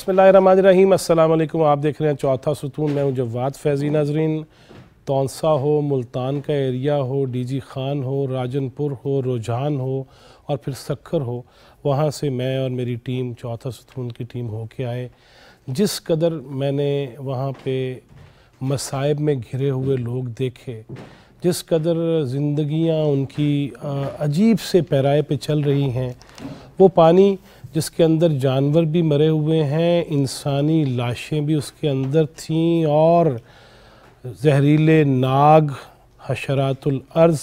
बिस्मिल्लाहिर्रहमानिर्रहीम। अस्सलाम वालेकुम। आप देख रहे हैं चौथा सुतून। मैं हूं जवाद फैज़ी। नाज़रीन, तौंसा हो, मुल्तान का एरिया हो, डीजी खान हो, राजनपुर हो, रुझान हो और फिर सक्खर हो, वहाँ से मैं और मेरी टीम, चौथा सुतून की टीम होके आए। जिस कदर मैंने वहाँ पे मसाइब में घिरे हुए लोग देखे, जिस कदर ज़िंदगियाँ उनकी अजीब से पैराए पे चल रही हैं, वो पानी जिसके अंदर जानवर भी मरे हुए हैं, इंसानी लाशें भी उसके अंदर थीं और जहरीले नाग, हशरातुल अर्ज़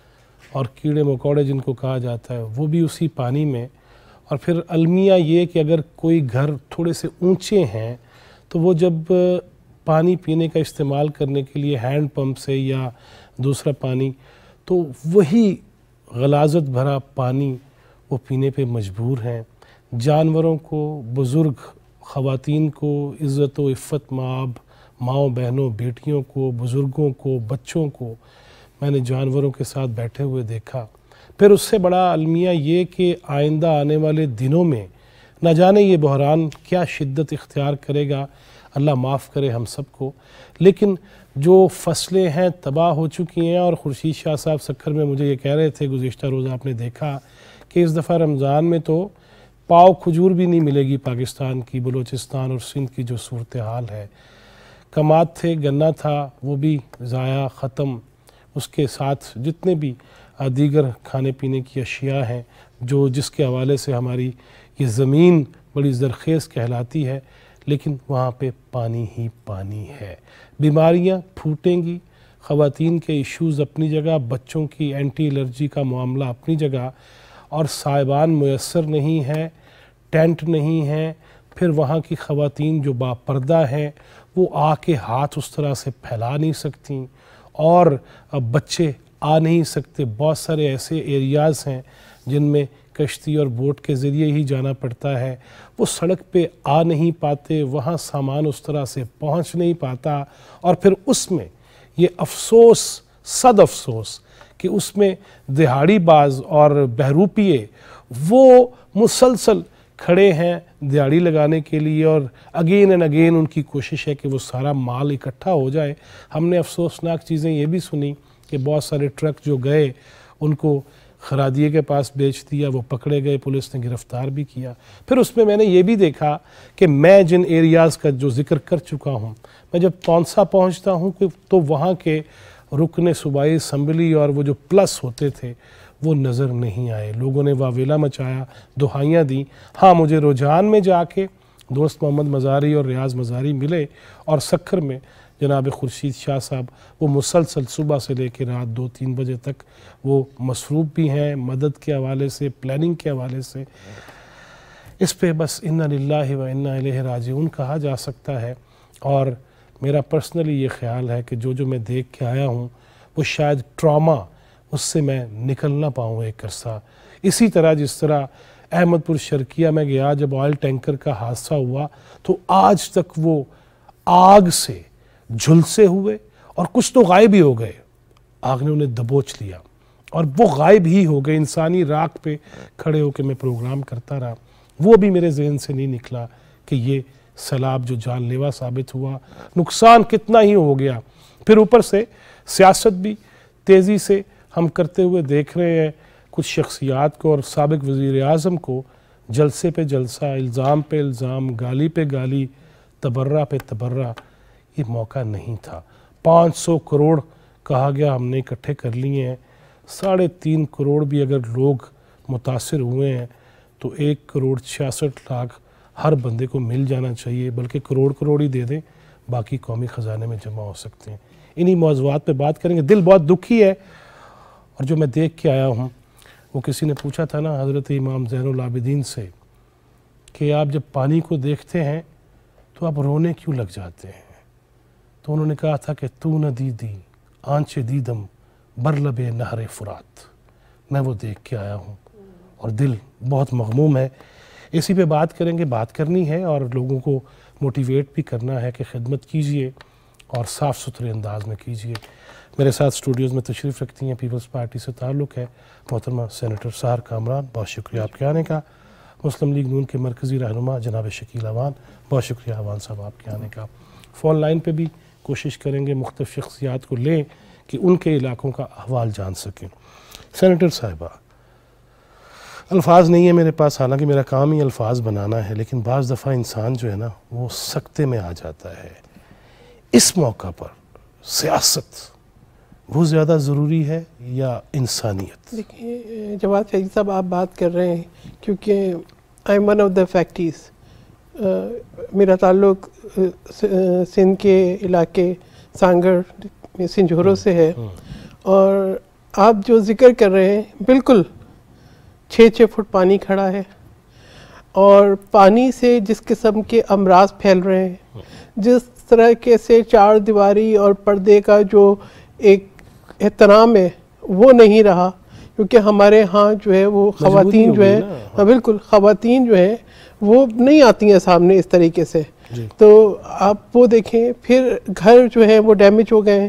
और कीड़े मकोड़े जिनको कहा जाता है, वो भी उसी पानी में। और फिर अलमिया ये कि अगर कोई घर थोड़े से ऊंचे हैं तो वो जब पानी पीने का इस्तेमाल करने के लिए हैंड पंप से या दूसरा पानी, तो वही गलाज़त भरा पानी वो पीने पे मजबूर हैं। जानवरों को, बुज़ुर्ग ख़वातीन को, इज़्ज़त व इफ़्फ़त माओं बहनों बेटियों को, बुज़ुर्गों को, बच्चों को मैंने जानवरों के साथ बैठे हुए देखा। फिर उससे बड़ा अलमिया ये कि आइंदा आने वाले दिनों में न जाने ये बहरान क्या शिद्दत इख्तियार करेगा, अल्लाह माफ़ करे हम सबको। लेकिन जो फसलें हैं तबाह हो चुकी हैं। और खुर्शीद शाह साहब सक्खर में मुझे ये कह रहे थे, गुज़िश्ता रोज़ आपने देखा कि इस दफ़ा रमज़ान में तो पाव खजूर भी नहीं मिलेगी पाकिस्तान की, बलूचिस्तान और सिंध की जो सूरत हाल है। कमात थे, गन्ना था, वो भी ज़ाया ख़त्म। उसके साथ जितने भी दीगर खाने पीने की अशिया हैं जो जिसके हवाले से हमारी ये ज़मीन बड़ी ज़रख़ेज़ कहलाती है, लेकिन वहाँ पे पानी ही पानी है। बीमारियाँ फूटेंगी, ख़वातीन के इश्यूज़ अपनी जगह, बच्चों की एंटी एलर्जी का मामला अपनी जगह, और साहिबान मुयस्सर नहीं है, टेंट नहीं है। फिर वहाँ की ख़वातीन जो बापर्दा हैं वो आके हाथ उस तरह से फैला नहीं सकती और बच्चे आ नहीं सकते। बहुत सारे ऐसे एरियाज़ हैं जिनमें कश्ती और बोट के ज़रिए ही जाना पड़ता है, वो सड़क पे आ नहीं पाते, वहाँ सामान उस तरह से पहुँच नहीं पाता। और फिर उसमें ये अफसोस, सद अफसोस कि उसमें दिहाड़ीबाज और बहरूपिये वो मुसलसल खड़े हैं दिहाड़ी लगाने के लिए, और अगेन एंड अगेन उनकी कोशिश है कि वो सारा माल इकट्ठा हो जाए। हमने अफसोसनाक चीज़ें ये भी सुनी कि बहुत सारे ट्रक जो गए उनको खरादिए के पास बेच दिया, वो पकड़े गए, पुलिस ने गिरफ़्तार भी किया। फिर उसमें मैंने ये भी देखा कि मैं जिन एरियाज़ का जो ज़िक्र कर चुका हूँ, मैं जब तौंसा पहुँचता हूँ तो वहाँ के रुकने सूबाई असम्बली और वो जो प्लस होते थे वो नज़र नहीं आए। लोगों ने वावेला मचाया, दुहाइयाँ दी। हाँ, मुझे रुझान में जाके दोस्त मोहम्मद मज़ारी और रियाज़ मज़ारी मिले, और सक्खर में जनाब खुर्शीद शाह साहब वो मुसलसल सुबह से लेकर रात 2-3 बजे तक वो मसरूफ़ भी हैं मदद के हवाले से, प्लानिंग के हवाले से। इस पे बस इन्ना लिल्लाहि व इन्ना इलैहि राजिऊन कहा जा सकता है। और मेरा पर्सनली ये ख़्याल है कि जो मैं देख के आया हूँ वो शायद ट्रॉमा, उससे मैं निकल ना पाऊँ एक अरसा। इसी तरह जिस तरह अहमदपुर शर्किया में गया, जब ऑयल टैंकर का हादसा हुआ तो आज तक वो आग से झुलसे हुए और कुछ तो गायब ही हो गए। आग ने उन्हें दबोच लिया और वो गायब ही हो गए। इंसानी राख पे खड़े होकर मैं प्रोग्राम करता रहा, वो भी मेरे जहन से नहीं निकला कि ये सैलाब जो जानलेवा साबित हुआ, नुकसान कितना ही हो गया। फिर ऊपर से सियासत भी तेज़ी से हम करते हुए देख रहे हैं कुछ शख्सियात को और साबिक वज़ीर आज़म को जलसे पे जलसा, इल्ज़ाम पे इल्ज़ाम, गाली पे गाली, तबर्रा पे तबर्रा। ये मौका नहीं था। 500 करोड़ कहा गया हमने इकट्ठे कर लिए हैं, 3.5 करोड़ भी अगर लोग मुतासिर हुए हैं तो 1,66,00,000 हर बंदे को मिल जाना चाहिए, बल्कि करोड़ ही दे दें, बाकी कौमी ख़जाने में जमा हो सकते हैं। इन्हीं मौज़ूआत पे बात करेंगे। दिल बहुत दुखी है। और जो मैं देख के आया हूँ, वो किसी ने पूछा था ना हज़रत इमाम ज़ैनुल आबिदीन से कि आप जब पानी को देखते हैं तो आप रोने क्यों लग जाते हैं, तो उन्होंने कहा था कि तू न दीदी आंचे दीदम बरलबे नहर फुरात। मैं वो देख के आया हूँ और दिल बहुत मग़मूम है। इसी पे बात करेंगे, बात करनी है और लोगों को मोटिवेट भी करना है कि खिदमत कीजिए और साफ़ सुथरे अंदाज में कीजिए। मेरे साथ स्टूडियोज़ में तशरीफ़ रखती हैं, पीपल्स पार्टी से ताल्लुक़ है मोहतरमा सेनेटर सहर कामरान। बहुत शुक्रिया आपके आने का। مسلم لیگ نون کے مرکزی رہنما جناب شکیل اوان. بہت شکریہ اوان صاحب آپ کے آنے کا. فون لائن پہ بھی کوشش کریں گے مختلف شخصیات کو لیں کہ ان کے علاقوں کا احوال جان سکیں. سینیٹر صاحبہ، الفاظ نہیں ہے میرے پاس، حالانکہ میرا کام ہی الفاظ بنانا ہے، لیکن بعض دفعہ انسان جو ہے نا وہ سکتے میں آ جاتا ہے. اس موقع پر سیاست وہ زیادہ ضروری ہے یا انسانیت؟ دیکھیں جواد فیضی صاحب، آپ بات کر رہے ہیں کیونکہ I am one of the factories. میرا تعلق سندھ کے علاقے سانگڑ سنجھوروں سے ہے، اور آپ جو ذکر کر رہے ہیں بالکل 6 فٹ پانی کھڑا ہے، اور پانی سے جس قسم کے امراض پھیل رہے ہیں، جس طرح کے سے چار دیواری اور پردے کا جو ایک احترام ہے وہ نہیں رہا، کیونکہ ہمارے ہاں جو ہے وہ خواتین جو ہیں، ہاں بالکل خواتین جو ہیں وہ نہیں آتی ہیں سامنے اس طریقے سے. تو آپ وہ دیکھیں، پھر گھر جو ہیں وہ ڈیمیج ہو گئے ہیں.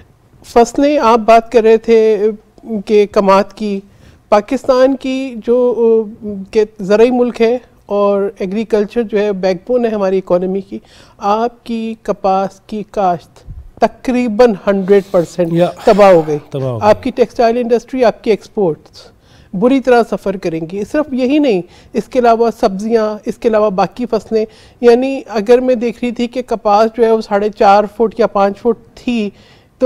فصلیں آپ بات کر رہے تھے کہ کماعت کی، پاکستان کی جو کہ زرعی ملک ہے اور ایگریکلچر جو ہے بیک بون ہے ہماری اکانومی کی، آپ کی کپاس کی کاشت تقریباً 100% تباہ ہو گئی. آپ کی ٹیکسٹائل انڈسٹری، آپ کی ایکسپورٹس بری طرح سفر کریں گی. صرف یہی نہیں، اس کے علاوہ سبزیاں، اس کے علاوہ باقی فصلیں. یعنی اگر میں دیکھ رہی تھی کہ کپاس جو ہے وہ 4.5 فٹ یا 5 فٹ تھی، تو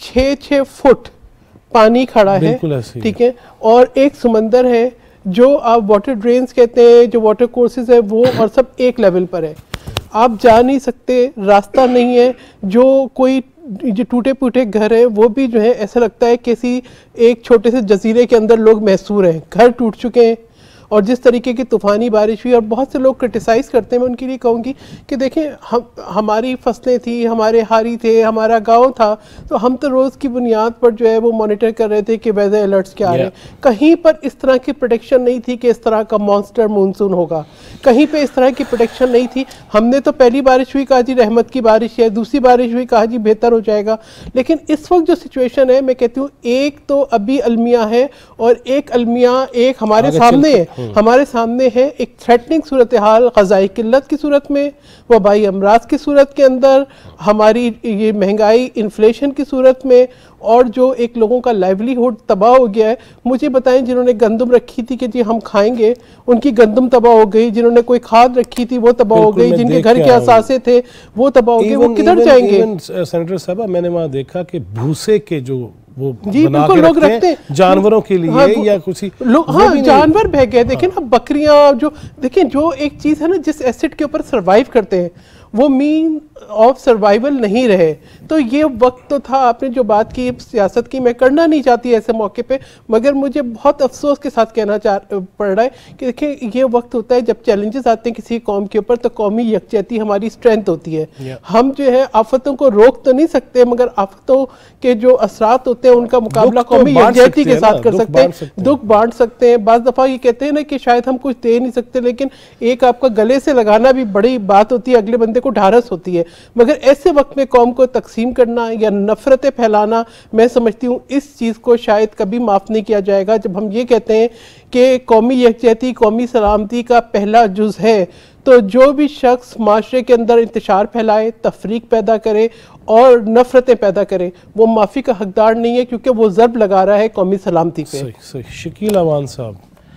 6 فٹ پانی کھڑا ہے، ٹھیک ہے، اور ایک سمندر ہے جو آپ واٹر ڈرینز کہتے ہیں، جو واٹر کورسز ہیں وہ اور سب ایک لیول پر ہے. آپ جا نہیں سکتے، راستہ نہیں ہے. جو کوئی جو ٹوٹے پھوٹے گھر ہیں وہ بھی جو ہے ایسا لگتا ہے کسی ایک چھوٹے سے جزیرے کے اندر لوگ محصور ہیں. گھر ٹوٹ چکے ہیں، اور جس طریقے کی طوفانی بارش ہوئی، اور بہت سے لوگ کرٹیسائز کرتے ہیں. میں ان کے لیے کہوں گی کہ دیکھیں ہماری فصلیں تھیں، ہمارے ہاری تھے، ہمارا گاؤں تھا، تو ہم تو روز کی بنیاد پر جو ہے وہ مانیٹر کر رہے تھے کہ ویدر الرٹس کیا آ رہے ہیں. کہیں پر اس طرح کی پروٹیکشن نہیں تھی کہ اس طرح کا مانسٹر مونسون ہوگا، کہیں پہ اس طرح کی پروٹیکشن نہیں تھی. ہم نے تو پہلی بارش ہوئی کہا جی رحمت کی بارش ہے، دوسری بارش ہوئی کہا جی بہتر ہو جائے گا. لیکن اس وقت جو سچویشن ہے، میں کہتی ہوں ایک تو ابھی المیہ ہے، اور ایک المیہ ایک ہمارے سامنے ہے. ہمارے سامنے ہے ایک تھریٹننگ صورتحال غذائی قلت کی صورت میں، وبائی امراض کی صورت کے اندر، ہماری یہ مہنگائی انفلیشن کی صورت میں، اور جو ایک لوگوں کا لائیولی ہوڈ تباہ ہو گیا ہے. مجھے بتائیں جنہوں نے گندم رکھی تھی کہ جی ہم کھائیں گے، ان کی گندم تباہ ہو گئی. جنہوں نے کوئی کھاد رکھی تھی وہ تباہ ہو گئی. جن کے گھر کے اثاثے تھے وہ تباہ ہو گئے. وہ کدھر جائیں گے؟ سینیٹر صاحبہ، میں نے وہاں دیکھا کہ بھوسے کے جو وہ جی بالکل لوگ رکھتے ہیں جانوروں کے لیے یا کچھ، ہاں جانور بہ گئے. دیکھیں نا بکریاں، جو دیکھیں جو ایک چیز ہے نا جس ایسٹ کے اوپر سروائیو کرتے ہیں وہ مین آف سروائیول نہیں رہے. تو یہ وقت تو تھا. آپ نے جو بات کی سیاست کی، میں کرنا نہیں چاہتی ایسے موقع پہ، مگر مجھے بہت افسوس کے ساتھ کہنا پڑ رہا ہے کہ دیکھیں یہ وقت ہوتا ہے جب چیلنجز آتے ہیں کسی قوم کے اوپر، تو قومی یکجہتی ہماری اسٹرینتھ ہوتی ہے. ہم جو ہے آفتوں کو روک تو نہیں سکتے، مگر آفتوں کے جو اثرات ہوتے ہیں ان کا مقابلہ قومی یکجہتی کے ساتھ کر سکتے ہیں، دکھ بانٹ سکتے ہیں. بعض دفعہ یہ کہتے ہیں نا کہ شاید ہم کچھ دے نہیں سکتے، لیکن ایک آپ کا گلے سے لگانا بھی بڑی بات ہوتی ہے، اگلے بندے کو ڈھارس ہوتی ہے. مگر ایسے وقت میں قوم کو تقسیم کرنا یا نفرتیں پھیلانا، میں سمجھتی ہوں اس چیز کو شاید کبھی معاف نہیں کیا جائے گا. جب ہم یہ کہتے ہیں کہ قومی یکجہتی قومی سلامتی کا پہلا جز ہے، تو جو بھی شخص معاشرے کے اندر انتشار پھیلائے، تفریق پیدا کرے اور نفرتیں پیدا کرے، وہ معافی کا حقدار نہیں ہے، کیونکہ وہ ضرب لگا رہا ہے قومی سلامتی پہ. صحیح. شکیل اوان صاحب،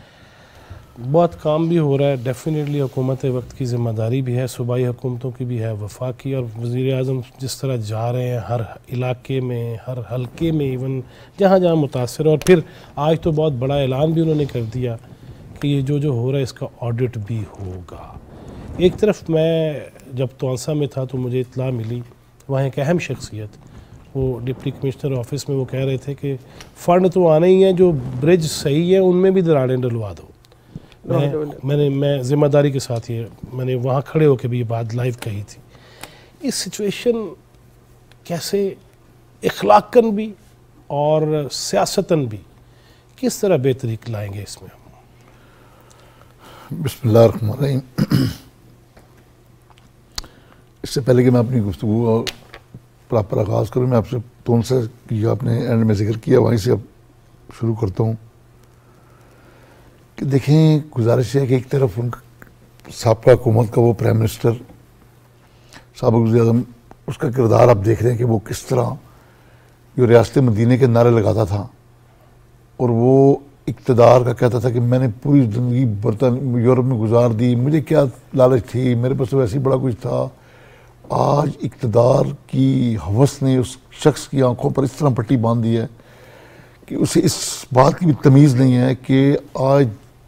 بہت کام بھی ہو رہا ہے، ڈیفینیٹلی حکومت وقت کی ذمہ داری بھی ہے، صوبائی حکومتوں کی بھی ہے، وفاقی، اور وزیر اعظم جس طرح جا رہے ہیں ہر علاقے میں، ہر حلقے میں، ایون جہاں جہاں متاثر. اور پھر آج تو بہت بڑا اعلان بھی انہوں نے کر دیا کہ یہ جو ہو رہا ہے اس کا آڈٹ بھی ہوگا. ایک طرف میں جب تونسا میں تھا تو مجھے اطلاع ملی، وہاں ایک اہم شخصیت، وہ ڈپٹی کمشنر آفس میں، وہ کہہ رہے تھے کہ فنڈ تو آنے ہی ہیں، جو برج صحیح ہے ان میں بھی دراڑیں ڈلوا دو. میں ذمہ داری کے ساتھ میں نے وہاں کھڑے ہو کے بھی یہ بات لائیو کہی تھی. اس سچویشن کیسے اخلاقاً بھی اور سیاستاً بھی کس طرح بہتری لائیں گے اس میں؟ بسم اللہ الرحمن الرحیم. اس سے پہلے کہ میں اپنی گفتگو پراپر آغاز کروں، میں آپ سے تونسا کی آپ نے اینڈ میں ذکر کیا، وہیں سے اب شروع کرتا ہوں کہ دیکھیں گزارش ہے کہ ایک طرف ان سابقہ حکومت کا وہ پرائم منسٹر سابق وزیر اعظم اس کا کردار آپ دیکھ رہے ہیں کہ وہ کس طرح جو ریاست مدینے کے نعرے لگاتا تھا اور وہ اقتدار کا کہتا تھا کہ میں نے پوری زندگی یورپ میں گزار دی، مجھے کیا لالچ تھی، میرے پاس تو ویسے ہی بڑا کچھ تھا. آج اقتدار کی ہوس نے اس شخص کی آنکھوں پر اس طرح پٹی باندھ دی ہے کہ اسے اس بات کی بھی تمیز نہیں ہے کہ آج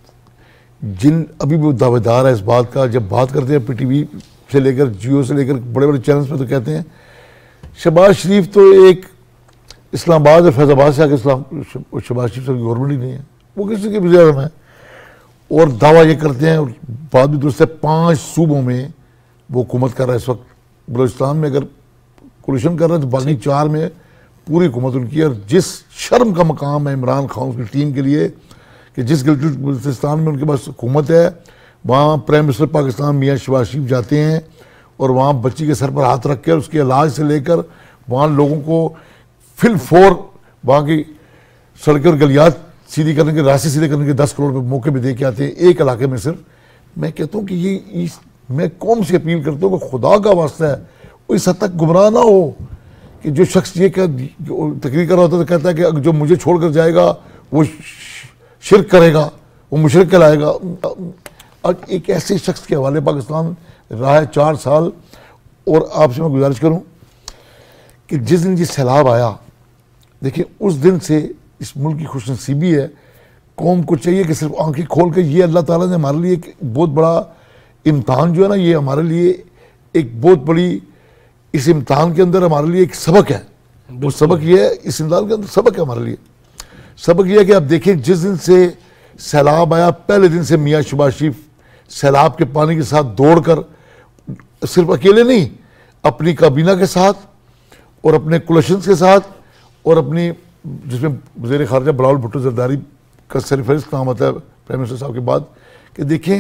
ابھی بھی وہ دعوے دار ہے اس بات کا، جب بات کرتے ہیں پی ٹی وی سے لے کر جیو سے لے کر بڑے بڑے چینلز پہ تو کہتے ہیں شہباز شریف تو ایک اسلام آباد اور فیض آباد سے آ کے شہباز شریف سے گورنمنٹ ہی نہیں ہے، وہ کسی کے وزیر اعظم ہے. اور دعویٰ یہ کرتے ہیں اور بات بھی درست ہے 5 صوبوں میں وہ حکومت کر رہا ہے اس وقت. بلوچستان میں اگر کولیشن کر رہا ہے تو باقی 4 میں پوری حکومت ان کی ہے. اور جس شرم کا مقام ہے عمران خان کی ٹیم کے لیے کہ جس گلگت بلتستان میں ان کے پاس حکومت ہے وہاں پرائم منسٹر پاکستان میاں شہباز شریف جاتے ہیں اور وہاں بچی کے سر پر ہاتھ رکھ کر اس کے علاج سے لے کر وہاں لوگوں کو فل فور وہاں کی سڑکیں اور گلیات سیدھی کرنے کے راستے سیدھے کرنے کے 10 کروڑ روپے موقع بھی دے کے آتے ہیں ایک علاقے میں صرف. میں کہتا ہوں کہ یہ میں قوم سے اپیل کرتا ہوں کہ خدا کا واسطہ ہے وہ اس حد تک گمراہ نہ ہو کہ جو شخص یہ تقریر کر رہا ہوتا ہے تو کہتا ہے کہ جو مجھے چھوڑ کر جائے گا وہ شرک کرے گا، وہ مشرک کہلائے گا. اور ایک ایسے شخص کے حوالے پاکستان رہا ہے 4 سال. اور آپ سے میں گزارش کروں کہ جس دن یہ سیلاب آیا دیکھیں اس دن سے اس ملک کی خوش نصیبی ہے. قوم کو چاہیے کہ صرف آنکھیں کھول کے یہ اللہ تعالیٰ نے ہمارے لیے ایک بہت بڑا امتحان جو ہے نا یہ ہمارے لیے ایک بہت بڑی اس امتحان کے اندر ہمارے لیے ایک سبق ہے. وہ سبق یہ ہے اس امتحان کے اندر سبق ہے ہمارے لیے. سبق یہ ہے کہ آپ دیکھیں جس دن سے سیلاب آیا پہلے دن سے میاں شہباز شریف سیلاب کے پانی کے ساتھ دوڑ کر صرف اکیلے نہیں اپنی کابینہ کے ساتھ اور اپنے کولیشنز کے ساتھ اور اپنی جس میں وزیر خارجہ بلاول بھٹو زرداری کا سرفہرست نام آتا ہے پرائم منسٹر صاحب کے بعد کہ دیکھیں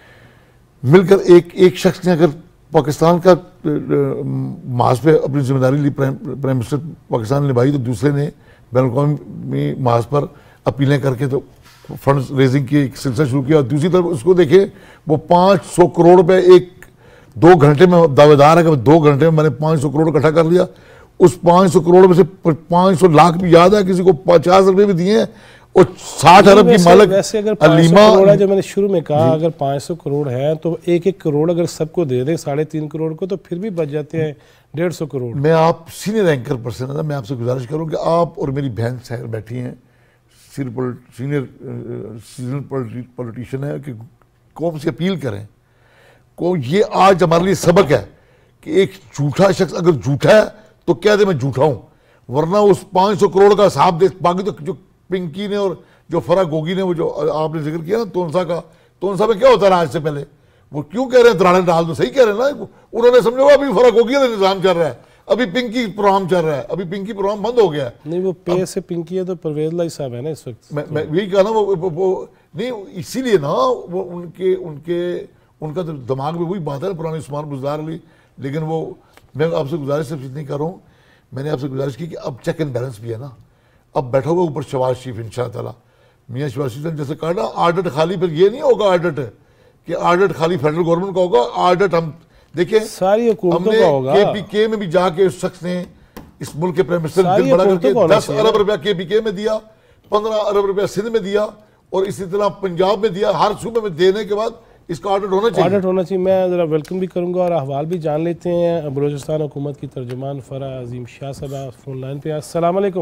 مل کر ایک شخص نے اگر پاکستان کا محاذ پہ اپنی ذمہ داری لی پرائم منسٹر پاکستان نے نبھائی تو دوسرے نے بین الاقوامی محاذ پر اپیلیں کر کے تو فنڈز ریزنگ کی ایک سلسلہ شروع کیا. اور دوسری طرف اس کو دیکھیں وہ 500 کروڑ روپے 2 گھنٹے میں دعوے دار ہے کہ 2 گھنٹے میں نے 500 کروڑ اکٹھا کر لیا. اس 500 کروڑ میں سے 500 لاکھ بھی یاد ہے کسی کو 50 روپے بھی دیے ہیں اور 60 ارب کی مالک ویسے اگر 500 کروڑ ہے جو میں نے شروع میں کہا اگر 500 کروڑ ہے تو 1 کروڑ اگر سب کو دے دیں 3.5 کروڑ کو تو پھر بھی بچ جاتے ہیں 150 کروڑ. میں آپ سینئر اینکر پرسن ہے میں آپ سے گزارش کروں کہ آپ اور میری بہن سحر بیٹھی ہیں سینئر پولیٹیشین ہے کہ قوم سے اپیل کریں کو یہ آج ہمارے لیے سبق ہے کہ ایک جھوٹا شخص اگر جھوٹا ہے تو کہہ دے میں جھوٹا ہوں ورنہ اس 500 کروڑ کا حساب دے. باقی تو جو پنکی نے اور جو فرا گوگی نے وہ جو آپ نے ذکر کیا نا تونسا کا تونسا میں کیا ہوتا رہا آج سے پہلے وہ کیوں کہہ رہے ہیں دراڑے ڈال دو صحیح کہہ رہے ہیں نا انہوں نے سمجھا ابھی فرا گوگی کا نظام چل رہا ہے ابھی پنکی پروگرام چل رہا ہے ابھی پنکی پروگرام بند ہو گیا ہے. نہیں وہ پے سے پنکی ہے تو پرویز لائی صاحب ہے نا اس وقت. میں یہی کہا نا وہ نہیں اسی لیے نا وہ ان کا دماغ میں وہی بات ہے پرانی عثمان بزدار علی. لیکن وہ میں آپ سے گزارش صرف اتنی کر رہا ہوں میں نے آپ سے گزارش کی کہ اب چیک اینڈ بیلنس بھی ہے نا. اب بیٹھا ہوا اوپر شہباز شریف انشاء تعالیٰ میاں شہباز شریف نے جیسے کہا نا آڈٹ خالی پھر یہ نہیں ہوگا آڈٹ کہ آڈٹ خالی فیڈرل گورنمنٹ کا ہوگا. آڈٹ ہم دیکھیں ساری حکومتوں کا ہوگا. کے پی کے میں بھی جا کے اس شخص نے اس ملک کے پرائم منسٹر دل بڑا کر کے 10 ارب روپیہ کے پی کے میں دیا 15 ارب روپیہ سندھ میں دیا اور اسی طرح پنجاب میں دیا. ہر صوبے میں دینے کے بعد اس کا آڈٹ ہونا چاہیے. میں ذرا ویلکم بھی کروں گا اور احوال بھی جان لیتے ہیں. بلوچستان حکومت کی ترجمان فرح عظیم شاہ صاحبہ فون لائن پہ. السلام علیکم.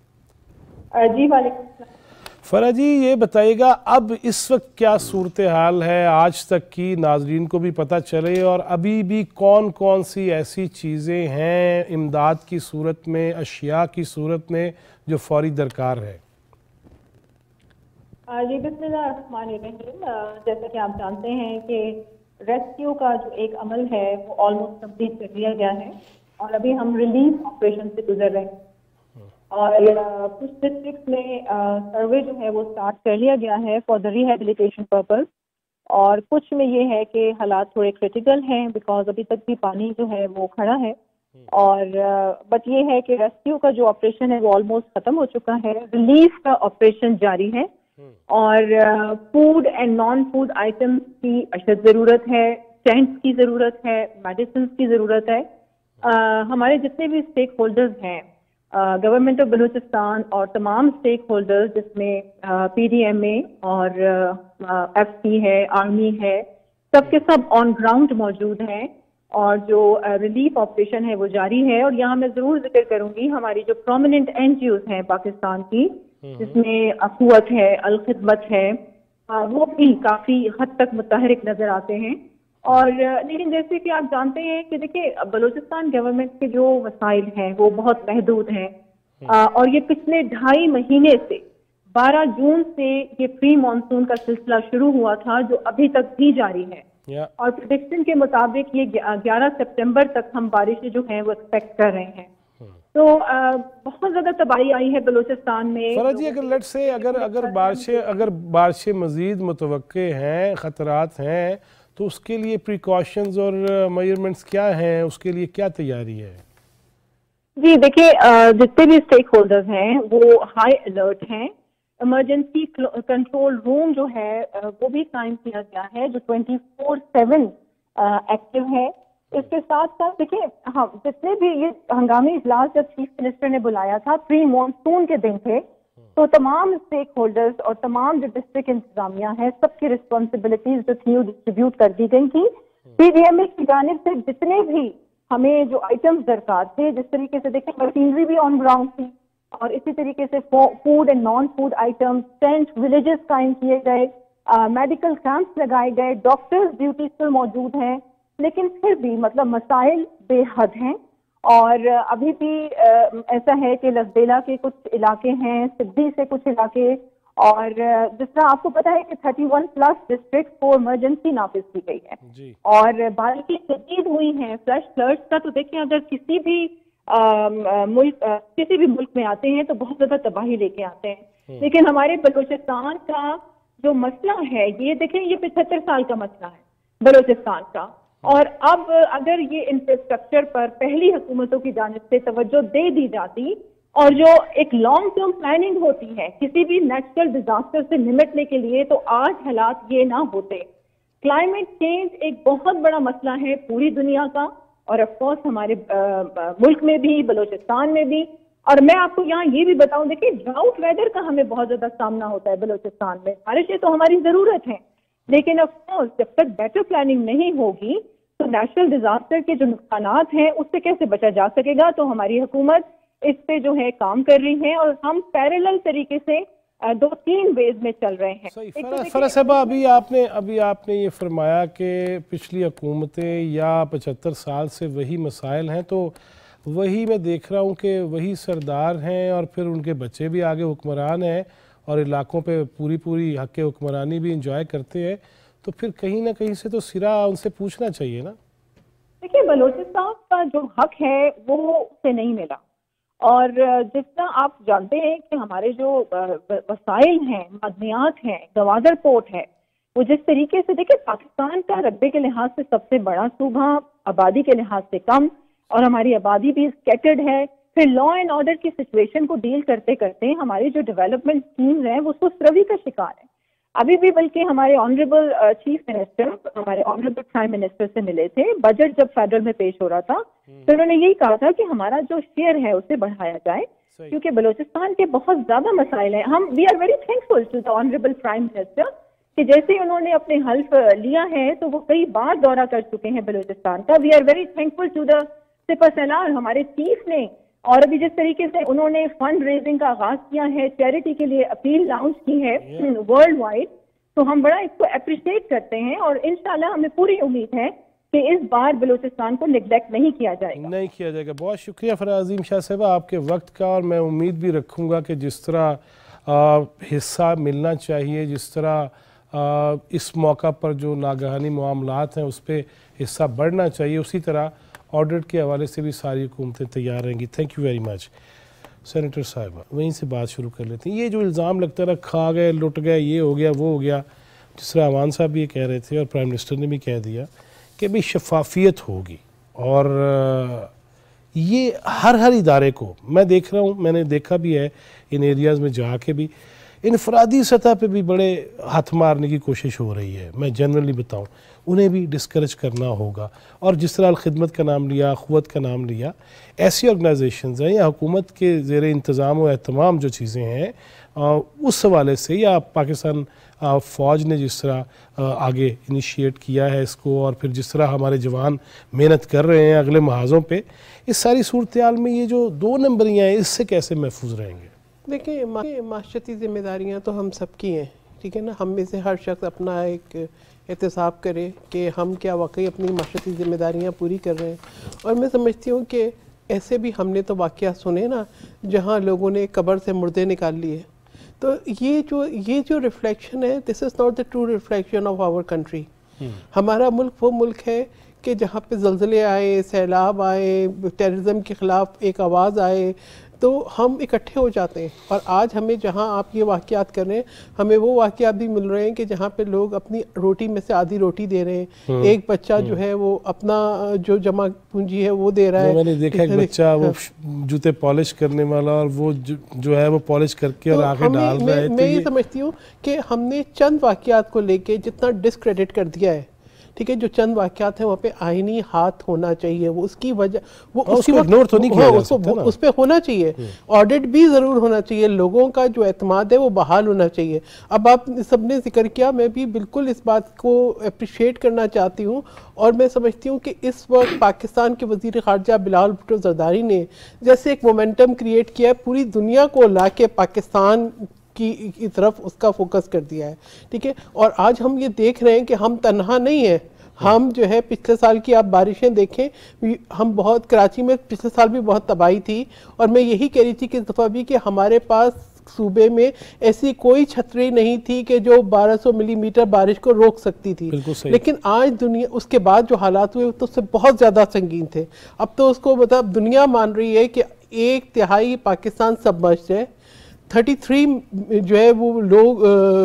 جی وعلیکم السلام. فرح جی یہ بتائیے گا اب اس وقت کیا صورتحال ہے آج تک کی ناظرین کو بھی پتہ چلے اور ابھی بھی کون کون سی ایسی چیزیں ہیں امداد کی صورت میں اشیاء کی صورت میں جو فوری درکار ہے. جی بسم اللہ الرحمن الرحیم. جیسا کہ آپ جانتے ہیں کہ ریسکیو کا جو ایک عمل ہے وہ آلموسٹ کمپلیٹ کر لیا گیا ہے اور ابھی ہم ریلیف آپریشن سے گزر رہے ہیں اور کچھ ڈسٹرکٹس میں سروے جو ہے وہ سٹارٹ کر لیا گیا ہے فار دا ریہیبلیٹیشن پرپز اور کچھ میں یہ ہے کہ حالات تھوڑے کریٹیکل ہیں بیکاز ابھی تک بھی پانی جو ہے وہ کھڑا ہے اور بٹ یہ ہے کہ ریسکیو کا جو آپریشن ہے وہ آلموسٹ ختم ہو چکا ہے. ریلیف کا آپریشن جاری ہے اور food and non food items کی اشد ضرورت ہے، ٹینٹس کی ضرورت ہے، میڈیسنس کی ضرورت ہے. ہمارے جتنے بھی اسٹیک ہولڈرز ہیں، گورنمنٹ آف بلوچستان اور تمام اسٹیک ہولڈرز جس میں پی ڈی ایم اے اور ایف سی ہے، آرمی ہے، سب کے سب آن گراؤنڈ موجود ہیں اور جو ریلیف آپریشن ہے وہ جاری ہے. اور یہاں میں ضرور ذکر کروں گی ہماری جو پرومیننٹ این جی اوز ہیں پاکستان کی، جس میں اخوت ہے، الخدمت ہے، وہ بھی کافی حد تک متحرک نظر آتے ہیں. اور لیکن جیسے کہ آپ جانتے ہیں کہ دیکھیے بلوچستان گورنمنٹ کے جو وسائل ہیں وہ بہت محدود ہیں، اور یہ پچھلے 2.5 مہینے سے 12 جون سے یہ پری مانسون کا سلسلہ شروع ہوا تھا جو ابھی تک بھی جاری ہے. اور پریڈکشن کے مطابق یہ 11 سپٹمبر تک ہم بارشیں جو ہیں وہ ایکسپیکٹ کر رہے ہیں. تو بہت زیادہ تباہی آئی ہے بلوچستان میں. فرح جی، اگر لیٹ سے اگر بارشیں مزید متوقع ہیں، خطرات ہیں، تو اس کے لیے پریکاشنز اور میجرمنٹس کیا ہیں، اس کے لیے کیا تیاری ہے؟ جی دیکھیے، جتنے بھی اسٹیک ہولڈرز ہیں وہ ہائی الرٹ ہیں. ایمرجنسی کنٹرول روم جو ہے وہ بھی قائم کیا گیا ہے جو 24/7 ایکٹیو ہے. اس کے ساتھ ساتھ دیکھیں جتنے بھی یہ ہنگامی اجلاس جب چیف منسٹر نے بلایا تھا پری مانسون کے دن تھے، تو تمام اسٹیک ہولڈرز اور تمام جو ڈسٹرکٹ انتظامیہ ہیں سب کی رسپانسبلٹیز جو تھی وہ ڈسٹریبیوٹ کر دی گئی تھی. پی ڈی ایم اے کی جانب سے جتنے بھی ہمیں جو آئٹمز درکار تھے، جس طریقے سے دیکھیں مشینری بھی آن گراؤنڈ تھی، اور اسی طریقے سے food and non food items, tent villages قائم کیے گئے، میڈیکل کیمپس لگائے گئے، ڈاکٹرز ڈیوٹیز پر موجود ہیں. لیکن پھر بھی مطلب مسائل بے حد ہیں. اور ابھی بھی ایسا ہے کہ لسبیلا کے کچھ علاقے ہیں، سدھی سے کچھ علاقے، اور جس طرح آپ کو پتا ہے کہ 31+ ڈسٹرکٹ کو ایمرجنسی نافذ کی گئی ہے اور بارشیں شدید ہوئی ہیں، فلیش فلڈز کا. تو دیکھیں اگر کسی بھی ملک میں آتے ہیں تو بہت زیادہ تباہی لے کے آتے ہیں. لیکن ہمارے بلوچستان کا جو مسئلہ ہے یہ دیکھیں، یہ 75 سال کا مسئلہ ہے بلوچستان کا. اور اب اگر یہ انفراسٹرکچر پر پہلی حکومتوں کی جانب سے توجہ دے دی جاتی اور جو ایک لانگ ٹرم پلاننگ ہوتی ہے کسی بھی نیچرل ڈیزاسٹر سے نمٹنے کے لیے، تو آج حالات یہ نہ ہوتے. کلائمیٹ چینج ایک بہت بڑا مسئلہ ہے پوری دنیا کا، اور آف کورس ہمارے ملک میں بھی، بلوچستان میں بھی. اور میں آپ کو یہاں یہ بھی بتاؤں، دیکھیں ڈراؤٹ ویدر کا ہمیں بہت زیادہ سامنا ہوتا ہے بلوچستان میں. بارشیں تو ہماری ضرورت ہیں، لیکن آف کورس جب تک بیٹر پلاننگ نہیں ہوگی تو نیچرل ڈیزاسٹر کے جو نقصانات ہیں اس سے کیسے بچا جا سکے گا. تو ہماری حکومت اس پہ جو ہے کام کر رہی ہے، اور ہم پیرالل طریقے سے 2-3 ویز میں چل رہے ہیں. فرح صاحبہ، ابھی آپ نے یہ فرمایا کہ پچھلی حکومتیں یا 75 سال سے وہی مسائل ہیں، تو وہی میں دیکھ رہا ہوں کہ وہی سردار ہیں اور پھر ان کے بچے بھی آگے حکمران ہیں اور علاقوں پہ پوری حق حکمرانی بھی انجوائے کرتے ہیں. تو پھر کہیں نہ کہیں سے تو سرا ان سے پوچھنا چاہیے نا. دیکھیے بلوچستان کا جو حق ہے وہ اسے نہیں ملا، اور جس طرح آپ جانتے ہیں کہ ہمارے جو وسائل ہیں، معدنیات ہیں، گوادر پورٹ ہے، وہ جس طریقے سے دیکھیں پاکستان کا رقبے کے لحاظ سے سب سے بڑا صوبہ، آبادی کے لحاظ سے کم، اور ہماری آبادی بھی اسکیٹرڈ ہے. پھر لا اینڈ آرڈر کی سچویشن کو ڈیل کرتے کرتے ہماری جو ڈیولپمنٹ اسکیمز ہیں وہ سست روی کا شکار ہے. ابھی بھی بلکہ ہمارے آنریبل چیف منسٹر ہمارے آنریبل پرائم منسٹر سے ملے تھے، بجٹ جب فیڈرل میں پیش ہو رہا تھا تو انہوں نے یہی کہا تھا کہ ہمارا جو شیئر ہے اسے بڑھایا جائے، کیونکہ بلوچستان کے بہت زیادہ مسائل ہیں. ہم we are very thankful to the honourable prime minister کہ جیسے انہوں نے اپنے حلف لیا ہے تو وہ کئی بار دورہ کر چکے ہیں بلوچستان کا. We are very thankful to the سپر سالار ہمارے چیف نے، اور ابھی جس طریقے سے انہوں نے فنڈ ریزنگ کا آغاز کیا ہے، چیریٹی کے لیے اپیل لانچ کی ہے ورلڈ وائڈ، تو ہم بڑا اس کو اپریشیٹ کرتے ہیں. اور انشاءاللہ ہمیں پوری امید ہے کہ اس بار بلوچستان کو نیگلیکٹ نہیں کیا جائے گا. بہت شکریہ فرح عظیم شاہ صاحبہ آپ کے وقت کا، اور میں امید بھی رکھوں گا کہ جس طرح حصہ ملنا چاہیے، جس طرح اس موقع پر جو ناگہانی معاملات ہیں اس پہ حصہ بڑھنا چاہیے، اسی طرح آڈٹ کے حوالے سے بھی ساری حکومتیں تیار رہیں گی. Thank you very much. Senator صاحبہ وہیں سے بات شروع کر لیتے ہیں. یہ جو الزام لگتا رہا کھا گئے، لٹ گئے، یہ ہو گیا وہ ہو گیا، جس طرح عوان صاحب بھی یہ کہہ رہے تھے اور پرائم منسٹر نے بھی کہہ دیا کہ بھی شفافیت ہوگی، اور یہ ہر ادارے کو میں دیکھ رہا ہوں، میں نے دیکھا بھی ہے ان ایریاز میں جا کے بھی، انفرادی سطح پہ بھی بڑے ہاتھ مارنے کی کوشش ہو رہی ہے. میں جنرلی بتاؤں انہیں بھی ڈسکریج کرنا ہوگا. اور جس طرح الخدمت کا نام لیا, اخوت کا نام لیا, ایسی آرگنائزیشنز ہیں یا حکومت کے زیر انتظام و اہتمام جو چیزیں ہیں اس حوالے سے, یا پاکستان فوج نے جس طرح آگے انیشیٹ کیا ہے اس کو, اور پھر جس طرح ہمارے جوان محنت کر رہے ہیں اگلے محاذوں پہ, اس ساری صورتحال میں یہ جو 2 نمبریاں ہیں اس سے کیسے محفوظ رہیں گے؟ دیکھیں معاشرتی ذمہ داریاں تو ہم سب کی ہیں, ٹھیک ہے نا. ہم میں سے ہر شخص اپنا ایک احتساب کرے کہ ہم کیا واقعی اپنی معاشرتی ذمہ داریاں پوری کر رہے ہیں. اور میں سمجھتی ہوں کہ ایسے بھی ہم نے تو واقعات سنے نا جہاں لوگوں نے قبر سے مردے نکال لیے. تو یہ جو ریفلیکشن ہے, this is not the true reflection of our country. ہمارا ملک وہ ملک ہے کہ جہاں پہ زلزلے آئے, سیلاب آئے, ٹیررزم کے خلاف ایک آواز آئے تو ہم اکٹھے ہو جاتے ہیں. اور آج ہمیں جہاں آپ یہ واقعات کر رہے ہیں, ہمیں وہ واقعات بھی مل رہے ہیں کہ جہاں پہ لوگ اپنی روٹی میں سے آدھی روٹی دے رہے ہیں. ایک بچہ جو ہے وہ اپنا جو جمع پونجی ہے وہ دے رہا ہے. میں نے دیکھا ایک بچہ وہ جوتے پالش کرنے والا, اور وہ جو ہے وہ پالش کر کے اور آگے ڈال رہا ہے. میں یہ سمجھتی ہوں کہ ہم نے چند واقعات کو لے کے جتنا ڈسکریڈٹ کر دیا ہے, ٹھیک ہے, جو چند واقعات ہیں وہاں پہ آئینی ہاتھ ہونا چاہیے. وہ اس کی وجہ وہ اس پہ ہونا چاہیے. آڈٹ بھی ضرور ہونا چاہیے. لوگوں کا جو اعتماد ہے وہ بحال ہونا چاہیے. اب آپ سب نے ذکر کیا, میں بھی بالکل اس بات کو اپریشیٹ کرنا چاہتی ہوں. اور میں سمجھتی ہوں کہ اس وقت پاکستان کے وزیر خارجہ بلال بھٹو زرداری نے جیسے ایک مومنٹم کریٹ کیا ہے, پوری دنیا کو لا کے پاکستان کی طرف اس کا فوکس کر دیا ہے, ٹھیک ہے. اور آج ہم یہ دیکھ رہے ہیں کہ ہم تنہا نہیں ہیں. ہم جو ہے پچھلے سال کی آپ بارشیں دیکھیں, ہم بہت کراچی میں پچھلے سال بھی بہت تباہی تھی. اور میں یہی کہہ رہی تھی کہ اس دفعہ بھی کہ ہمارے پاس صوبے میں ایسی کوئی چھتری نہیں تھی کہ جو 1200 ملی میٹر بارش کو روک سکتی تھی. لیکن آج دنیا, اس کے بعد جو حالات ہوئے تو اس سے بہت زیادہ سنگین تھے. اب تو اس کو مطلب دنیا مان رہی ہے کہ 1/3 پاکستان سبمرجڈ ہے. 33 جو ہے وہ لوگ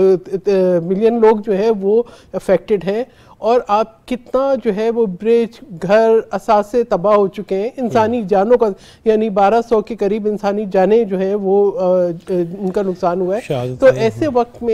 ملین لوگ جو ہے وہ افیکٹڈ ہیں. اور آپ کتنا جو ہے وہ برج, گھر, اثاثے تباہ ہو چکے ہیں. انسانی جانوں کا یعنی 1200 کے قریب انسانی جانیں جو ہیں وہ ان کا نقصان ہوا ہے. تو ایسے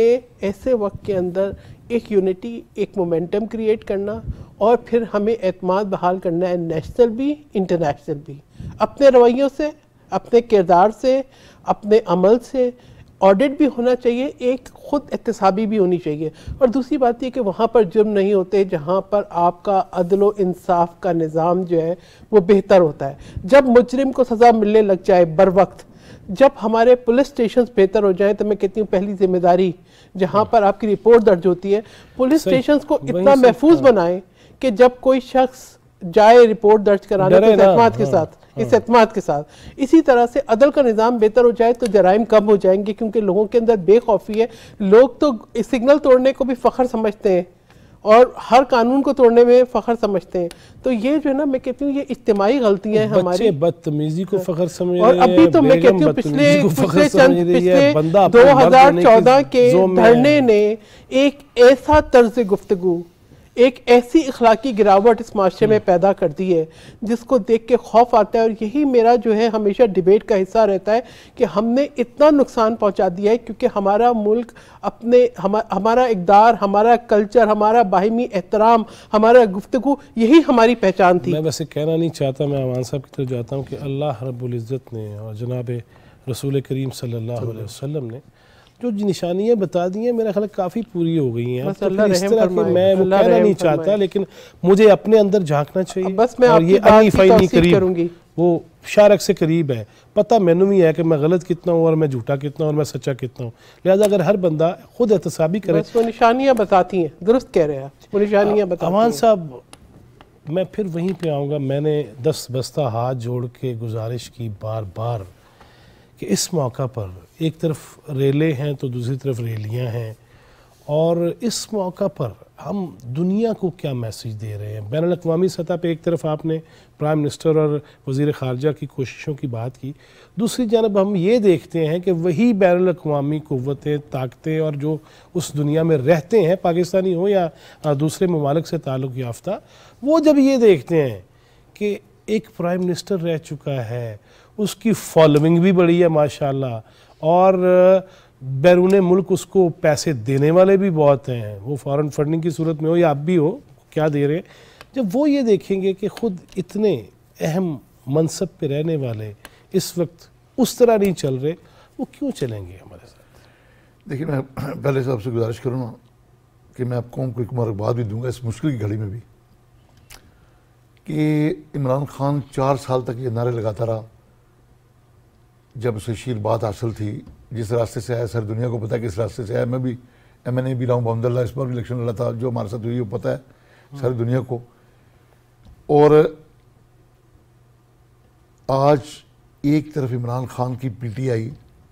وقت کے اندر ایک یونٹی, ایک مومنٹم کریٹ کرنا, اور پھر ہمیں اعتماد بحال کرنا ہے, نیشنل بھی انٹرنیشنل بھی, اپنے رویوں سے, اپنے کردار سے, اپنے عمل سے. آڈٹ بھی ہونا چاہیے, ایک خود احتسابی بھی ہونی چاہیے. اور دوسری بات یہ کہ وہاں پر جرم نہیں ہوتے جہاں پر آپ کا عدل و انصاف کا نظام جو ہے وہ بہتر ہوتا ہے. جب مجرم کو سزا ملنے لگ جائے بر وقت, جب ہمارے پولیس سٹیشنز بہتر ہو جائیں, تو میں کہتی ہوں پہلی ذمہ داری جہاں پر آپ کی رپورٹ درج ہوتی ہے, پولیس سٹیشنز کو اتنا محفوظ بنائیں کہ جب کوئی شخص جائے رپورٹ درج کرانے تو اس اعتماد کے ساتھ. اسی طرح سے عدل کا نظام بہتر ہو جائے تو جرائم کم ہو جائیں گے, کیونکہ لوگوں کے اندر بے خوفی ہے. لوگ تو سگنل توڑنے کو بھی فخر سمجھتے ہیں اور ہر قانون کو توڑنے میں فخر سمجھتے ہیں. تو یہ جو ہے نا, میں کہتی ہوں یہ اجتماعی غلطیاں ہیں ہماری. بدتمیزی کو فخر سمجھ رہے ہیں. اور ابھی تو میں کہتی ہوں پچھلے 2014 کے دھرنے نے ایک ایسا طرز گفتگو, ایک ایسی اخلاقی گراوٹ اس معاشرے میں پیدا کر دی ہے جس کو دیکھ کے خوف آتا ہے. اور یہی میرا جو ہے ہمیشہ ڈیبیٹ کا حصہ رہتا ہے کہ ہم نے اتنا نقصان پہنچا دیا ہے کیونکہ ہمارا ملک ہمارا اقدار, ہمارا کلچر, ہمارا باہمی احترام, ہمارا گفتگو, یہی ہماری پہچان تھی. میں ویسے کہنا نہیں چاہتا, میں امان صاحب کی طرف جاتا ہوں کہ اللہ رب العزت نے اور جناب رسول کریم صلی اللہ علیہ وسلم نے جو نشانیاں بتا دی ہیں, میرا خیال کافی پوری ہو گئی ہیں. اس طرح کہ میں وہ کہنا نہیں چاہتا, لیکن مجھے اپنے اندر جھانکنا چاہیے. بس میں آپ کی بات کی توثیق کروں گی, وہ شارک سے قریب ہے. پتہ مینوں بھی ہے کہ میں غلط کتنا ہوں اور میں جھوٹا کتنا ہوں اور میں سچا کتنا ہوں. لہٰذا اگر ہر بندہ خود احتسابی کرے. بس وہ نشانیاں بتاتی ہیں, درست کہہ رہے ہیں, وہ نشانیاں بتاتی ہیں. امان صاحب, میں پھر وہیں پہ آؤں گا. میں نے 10 بستہ ہاتھ جوڑ کے گزارش کی بار بار کہ اس موقع پر ایک طرف ریلیں ہیں تو دوسری طرف ریلیاں ہیں, اور اس موقع پر ہم دنیا کو کیا میسیج دے رہے ہیں. بین الاقوامی سطح پہ ایک طرف آپ نے پرائم منسٹر اور وزیر خارجہ کی کوششوں کی بات کی, دوسری جانب ہم یہ دیکھتے ہیں کہ وہی بین الاقوامی قوتیں, طاقتیں اور جو اس دنیا میں رہتے ہیں, پاکستانی ہوں یا دوسرے ممالک سے تعلق یافتہ, وہ جب یہ دیکھتے ہیں کہ ایک پرائم منسٹر رہ چکا ہے, اس کی فالوئنگ بھی بڑی ہے ماشاءاللہ, اور بیرون ملک اس کو پیسے دینے والے بھی بہت ہیں، وہ فارن فنڈنگ کی صورت میں ہو یا اب بھی ہو، کیا دے رہے ہیں۔ جب وہ یہ دیکھیں گے کہ خود اتنے اہم منصب پہ رہنے والے اس وقت اس طرح نہیں چل رہے، وہ کیوں چلیں گے ہمارے ساتھ؟ دیکھیے میں پہلے سے آپ سے گزارش کروں نا کہ میں آپ قوم کو ایک مبارکباد بھی دوں گا اس مشکل کی گھڑی میں بھی، کہ عمران خان 4 سال تک یہ نعرے لگاتا رہا جب اسے شیر بات حاصل تھی، جس راستے سے آیا ساری دنیا کو پتہ ہے کس راستے سے آیا، میں بھی MNA بھی رہا ہوں محمد اللہ، اس بار بھی الیکشن لڑا تھا، جو ہمارے ساتھ ہوئی وہ پتہ ہے ساری دنیا کو۔ اور آج ایک طرف عمران خان کی PTI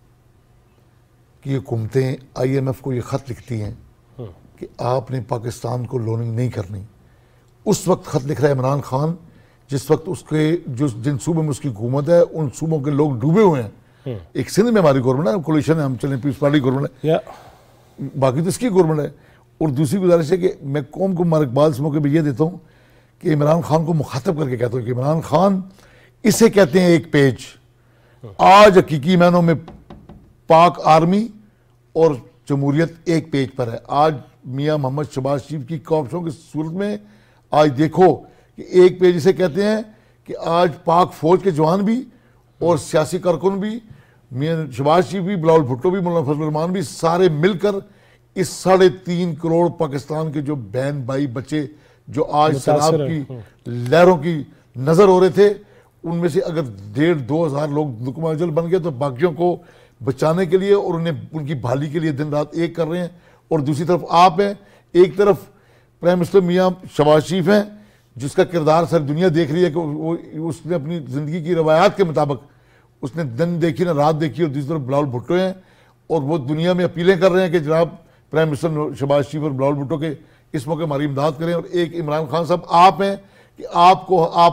کی حکومتیں IMF کو یہ خط لکھتی ہیں کہ آپ نے پاکستان کو لوننگ نہیں کرنی، اس وقت خط لکھ رہا ہے عمران خان جس وقت اس کے جن صوبوں میں اس کی حکومت ہے ان صوبوں کے لوگ ڈوبے ہوئے ہیں۔ ایک سندھ میں ہماری گورنمنٹ ہے، کولیشن ہے، ہم چلیں پیپلز پارٹی گورنمنٹ ہے، باقی تو اس کی گورنمنٹ ہے۔ اور دوسری گزارش ہے کہ میں قوم کو مبارکباد اس موقع پہ یہ دیتا ہوں کہ عمران خان کو مخاطب کر کے کہتا ہوں کہ عمران خان، اسے کہتے ہیں ایک پیج۔ آج حقیقی معنوں میں پاک آرمی اور جمہوریت ایک پیج پر ہے۔ آج میاں محمد شہباز شریف کی کوششوں کی صورت میں آج دیکھو کہ ایک پیج اسے کہتے ہیں کہ آج پاک فوج کے جوان بھی اور سیاسی کارکن بھی، میاں شہباز شریف بھی، بلاول بھٹو بھی، مولانا فضل الرحمان بھی، سارے مل کر اس 3.5 کروڑ پاکستان کے جو بہن بھائی بچے جو آج سیلاب کی لہروں کی نظر ہو رہے تھے، ان میں سے اگر 1,500-2 ہزار لوگ نقمہ اجل بن گئے تو باقیوں کو بچانے کے لیے اور انہیں ان کی بحالی کے لیے دن رات ایک کر رہے ہیں۔ اور دوسری طرف آپ ہیں، ایک طرف پرائم منسٹر میاں شہباز شریف ہیں جس کا کردار ساری دنیا دیکھ رہی ہے کہ اس نے اپنی زندگی کی روایات کے مطابق اس نے دن دیکھی نہ رات دیکھی، اور دوسری طرف بلاول بھٹو ہیں اور وہ دنیا میں اپیلیں کر رہے ہیں کہ جناب پرائم منسٹر شہباز شریف اور بلاول بھٹو کے اس موقع ہماری امداد کریں۔ اور ایک عمران خان صاحب آپ ہیں کہ آپ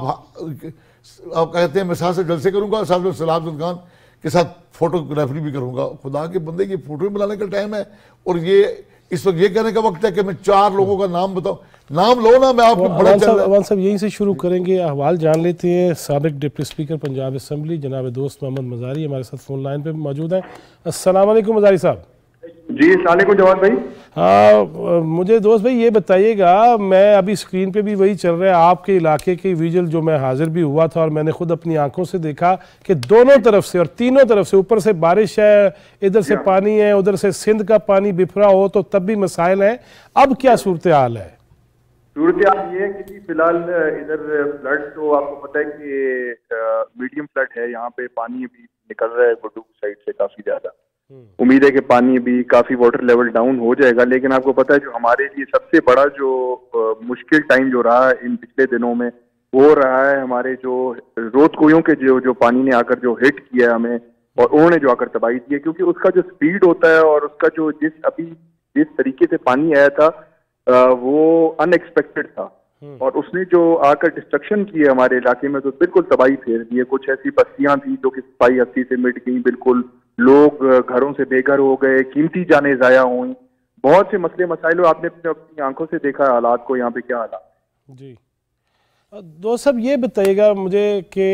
کہتے ہیں میں ساتھ سے جلسے کروں گا، ساتھ میں سلام خان کے ساتھ فوٹوگرافی بھی کروں گا۔ خدا کے بندے یہ فوٹو بلانے کا ٹائم ہے اور یہ اس وقت یہ کہنے کا وقت ہے کہ میں 4 لوگوں کا نام بتاؤں، نام لو نا، میں آپ کو بڑا چل رہا ہے۔ عوان صاحب یہیں سے شروع کریں گے، احوال جان لیتے ہیں۔ سابق ڈپٹی اسپیکر پنجاب اسمبلی جناب دوست محمد مزاری ہمارے ساتھ فون لائن پہ موجود ہیں۔ السلام علیکم مزاری صاحب۔ جی السلام علیکم جواد بھائی۔ ہاں مجھے دوست بھائی یہ بتائیے گا، میں ابھی اسکرین پہ بھی وہی چل رہا ہے آپ کے علاقے کے ویژل جو میں حاضر بھی ہوا تھا اور میں نے خود اپنی آنکھوں سے دیکھا کہ دونوں طرف سے اور تینوں طرف سے، اوپر سے بارش ہے، ادھر سے پانی ہے، ادھر سے سندھ کا پانی بفرا ہو تو تب بھی مسائل ہیں۔ اب کیا صورتحال ہے؟ صورتحال یہ ہے کہ فی الحال ادھر فلڈ تو آپ کو پتہ ہے کہ میڈیم فلڈ ہے، یہاں پہ پانی ابھی نکل رہا ہے گڈو سائڈ سے کافی زیادہ۔ امید ہے کہ پانی بھی کافی واٹر لیول ڈاؤن ہو جائے گا، لیکن آپ کو پتہ ہے جو ہمارے لیے سب سے بڑا جو مشکل ٹائم جو رہا ہے ان پچھلے دنوں میں وہ رہا ہے ہمارے جو روت کویوں کے جو پانی نے آ کر جو ہٹ کیا ہے ہمیں اور انہوں نے جو آ کر تباہی کی ہے، کیونکہ اس کا جو سپیڈ ہوتا ہے اور اس کا جو جس طریقے سے پانی آیا تھا وہ ان ایکسپیکٹڈ تھا، اور اس نے جو آ کر ڈسٹرکشن کی ہے ہمارے علاقے میں تو بالکل تباہی پھیر دی ہے۔ کچھ ایسی بستیاں تھیں جو کہ صفائی ہستی سے مٹ گئیں، بالکل لوگ گھروں سے بے گھر ہو گئے، قیمتی جانیں ضائع ہوئیں، بہت سے مسئلے مسائل، اور آپ نے اپنی آنکھوں سے دیکھا حالات کو، یہاں پہ کیا حالات۔ جی دوست صاحب یہ بتائیے گا مجھے کہ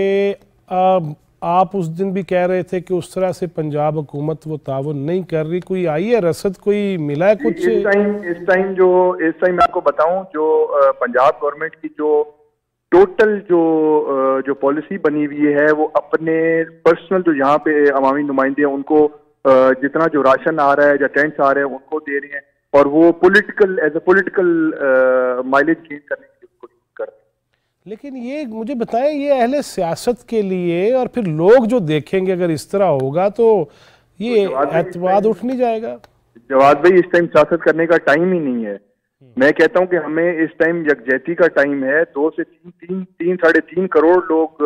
آپ اس دن بھی کہہ رہے تھے کہ اس طرح سے پنجاب حکومت وہ تعاون نہیں کر رہی، کوئی آئی ہے رسد، کوئی ملا ہے کچھ؟ اس ٹائم میں آپ کو بتاؤں جو پنجاب گورنمنٹ کی جو ٹوٹل جو پالیسی بنی ہوئی ہے وہ اپنے پرسنل جو یہاں پہ عوامی نمائندے ہیں ان کو جتنا جو راشن آ رہا ہے یا ٹینٹس آ رہے ہیں ان کو دے رہے ہیں، اور وہ as a political mileage gain کرنے کی کوشش کر رہے ہیں۔ لیکن یہ مجھے بتائیں، یہ اہل سیاست کے لیے اور پھر لوگ جو دیکھیں گے اگر اس طرح ہوگا تو یہ اعتماد اٹھ نہیں جائے گا؟ جواد بھائی اس ٹائم سیاست کرنے کا ٹائم ہی نہیں ہے، میں کہتا ہوں کہ ہمیں اس ٹائم یکجہتی کا ٹائم ہے۔ 2 سے 3.5 کروڑ لوگ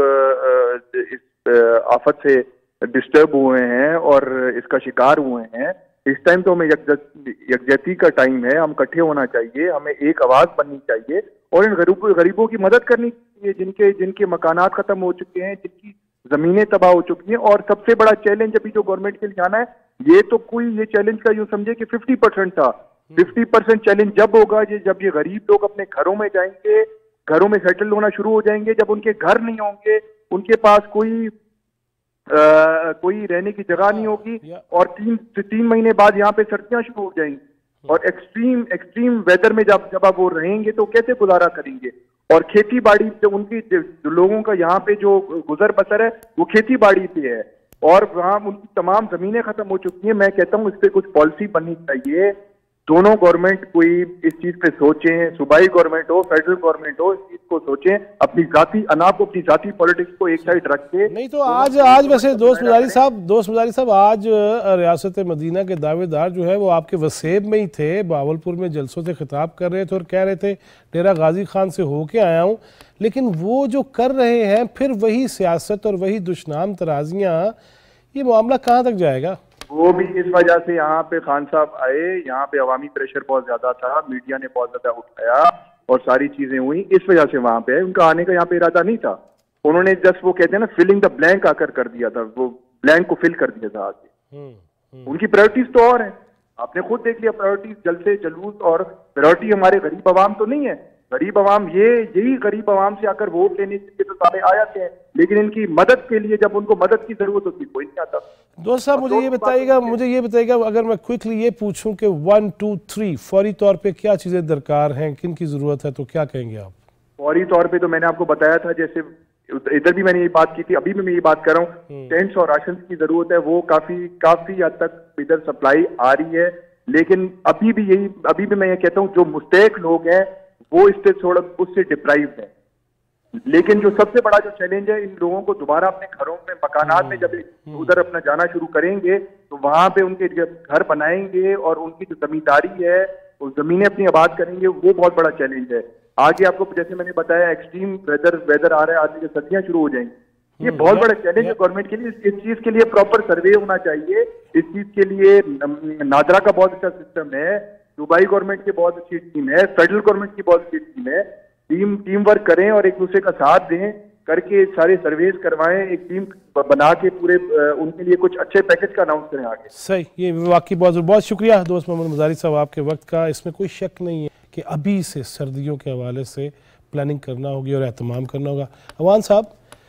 اس آفت سے ڈسٹرب ہوئے ہیں اور اس کا شکار ہوئے ہیں۔ اس ٹائم تو ہمیں یکجہتی کا ٹائم ہے، ہم اکٹھے ہونا چاہیے، ہمیں ایک آواز بننی چاہیے اور ان غریبوں کی مدد کرنی چاہیے جن کے مکانات ختم ہو چکے ہیں، جن کی زمینیں تباہ ہو چکی ہیں۔ اور سب سے بڑا چیلنج ابھی جو گورنمنٹ کے لیے آنا ہے، یہ تو کوئی یہ چیلنج کا یوں سمجھے کہ 50% تھا، 50% چیلنج جب ہوگا جب یہ غریب لوگ اپنے گھروں میں جائیں گے، گھروں میں سیٹل ہونا شروع ہو جائیں گے، جب ان کے گھر نہیں ہوں گے، ان کے پاس کوئی کوئی رہنے کی جگہ نہیں ہوگی, اور 3 مہینے بعد یہاں پہ سردیاں شروع ہو جائیں گی, اور ایکسٹریم ویدر میں جب آپ وہ رہیں گے تو کیسے گزارا کریں گے؟ اور کھیتی باڑی جو ان کی لوگوں کا یہاں پہ جو گزر بسر ہے وہ کھیتی باڑی پہ ہے, اور وہاں ان کی تمام زمینیں ختم ہو چکی ہیں. میں کہتا ہوں اس پہ کچھ پالیسی بننی چاہیے. دونوں گورنمنٹ کوئی اس چیز پہ سوچیں, صوبائی گورنمنٹ ہو, فیڈرل گورنمنٹ ہو, اس چیز کو سوچیں. اپنی ذاتی اناپ کو, اپنی ذاتی پالیٹکس کو ایک سائڈ رکھ کے. نہیں تو آج ویسے دوست مزاری صاحب آج ریاست مدینہ کے دعوے دار جو ہے وہ آپ کے وسیب میں ہی تھے, باولپور میں جلسوں سے خطاب کر رہے تھے اور کہہ رہے تھے ڈیرہ غازی خان سے ہو کے آیا ہوں. لیکن وہ جو کر رہے ہیں پھر وہی سیاست اور وہی دشنام ترازیاں, یہ معاملہ کہاں تک جائے گا؟ وہ بھی اس وجہ سے یہاں پہ خان صاحب آئے, یہاں پہ عوامی پریشر بہت زیادہ تھا, میڈیا نے بہت زیادہ اٹھایا اور ساری چیزیں ہوئی, اس وجہ سے وہاں پہ ان کا آنے کا یہاں پہ ارادہ نہیں تھا. انہوں نے جسٹ وہ کہتے ہیں نا فلنگ دا بلینک آ کر دیا تھا, وہ بلینک کو فل کر دیا تھا آگے. ان کی پرائرٹیز تو اور ہیں, آپ نے خود دیکھ لیا پرائرٹیز, جلسے جلوس, اور پرائرٹی ہمارے غریب عوام تو نہیں ہے. غریب عوام یہی غریب عوام سے آ کر ووٹ لینے کے تو سارے آ جاتے ہیں, لیکن ان کی مدد کے لیے جب ان کو مدد کی ضرورت ہوتی کوئی نہیں آتا. دوست صاحب مجھے یہ بتائیے گا اگر میں کوئکلی یہ پوچھوں کہ 1 2 3 فوری طور پہ کیا چیزیں درکار ہیں, کن کی ضرورت ہے, تو کیا کہیں گے آپ؟ فوری طور پہ تو میں نے آپ کو بتایا تھا, جیسے ادھر بھی میں نے یہ بات کی تھی, ابھی بھی میں یہ بات کر رہا ہوں, ٹینٹس اور راشن کی ضرورت ہے. وہ کافی حد تک ادھر سپلائی آ رہی ہے, لیکن ابھی بھی میں یہ کہتا ہوں جو مستحق لوگ ہیں وہ اس سے تھوڑا اس سے ڈپرائیوڈ ہے. لیکن جو سب سے بڑا جو چیلنج ہے, ان لوگوں کو دوبارہ اپنے گھروں میں, مکانات میں جب ادھر اپنا جانا شروع کریں گے تو وہاں پہ ان کے گھر بنائیں گے اور ان کی جو زمینداری ہے وہ زمینیں اپنی آباد کریں گے, وہ بہت بڑا چیلنج ہے. آگے آپ کو جیسے میں نے بتایا ایکسٹریم ویدر آ رہا ہے, آج سے سردیاں شروع ہو جائیں گی, یہ بہت بڑا چیلنج ہے گورنمنٹ کے لیے. اس چیز کے لیے پراپر سروے ہونا چاہیے, اس چیز کے لیے نادرا کا بہت اچھا سسٹم ہے, صوبائی گورنمنٹ کی بہت اچھی ٹیم ہے, فیڈرل گورنمنٹ کی بہت اچھی ٹیم ہے. ٹیم ورک کریں اور ایک دوسرے کا ساتھ دیں, کر کے سارے سرویز کروائیں, ایک ٹیم بنا کے پورے ان کے لیے کچھ اچھے پیکج کا اناؤنس کریں آگے. صحیح, یہ واقعی بہت شکریہ دوست محمد مزاری صاحب آپ کے وقت کا. اس میں کوئی شک نہیں ہے کہ ابھی سے سردیوں کے حوالے سے پلاننگ کرنا ہوگی اور اہتمام کرنا ہوگا. عوان صاحب,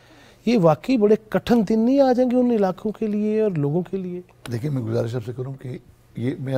یہ واقعی بڑے کٹھن دن نہیں آ جائیں گے ان علاقوں کے لیے اور لوگوں کے لیے؟ دیکھیں میں گزارش آپ سے کروں کہ یہ میں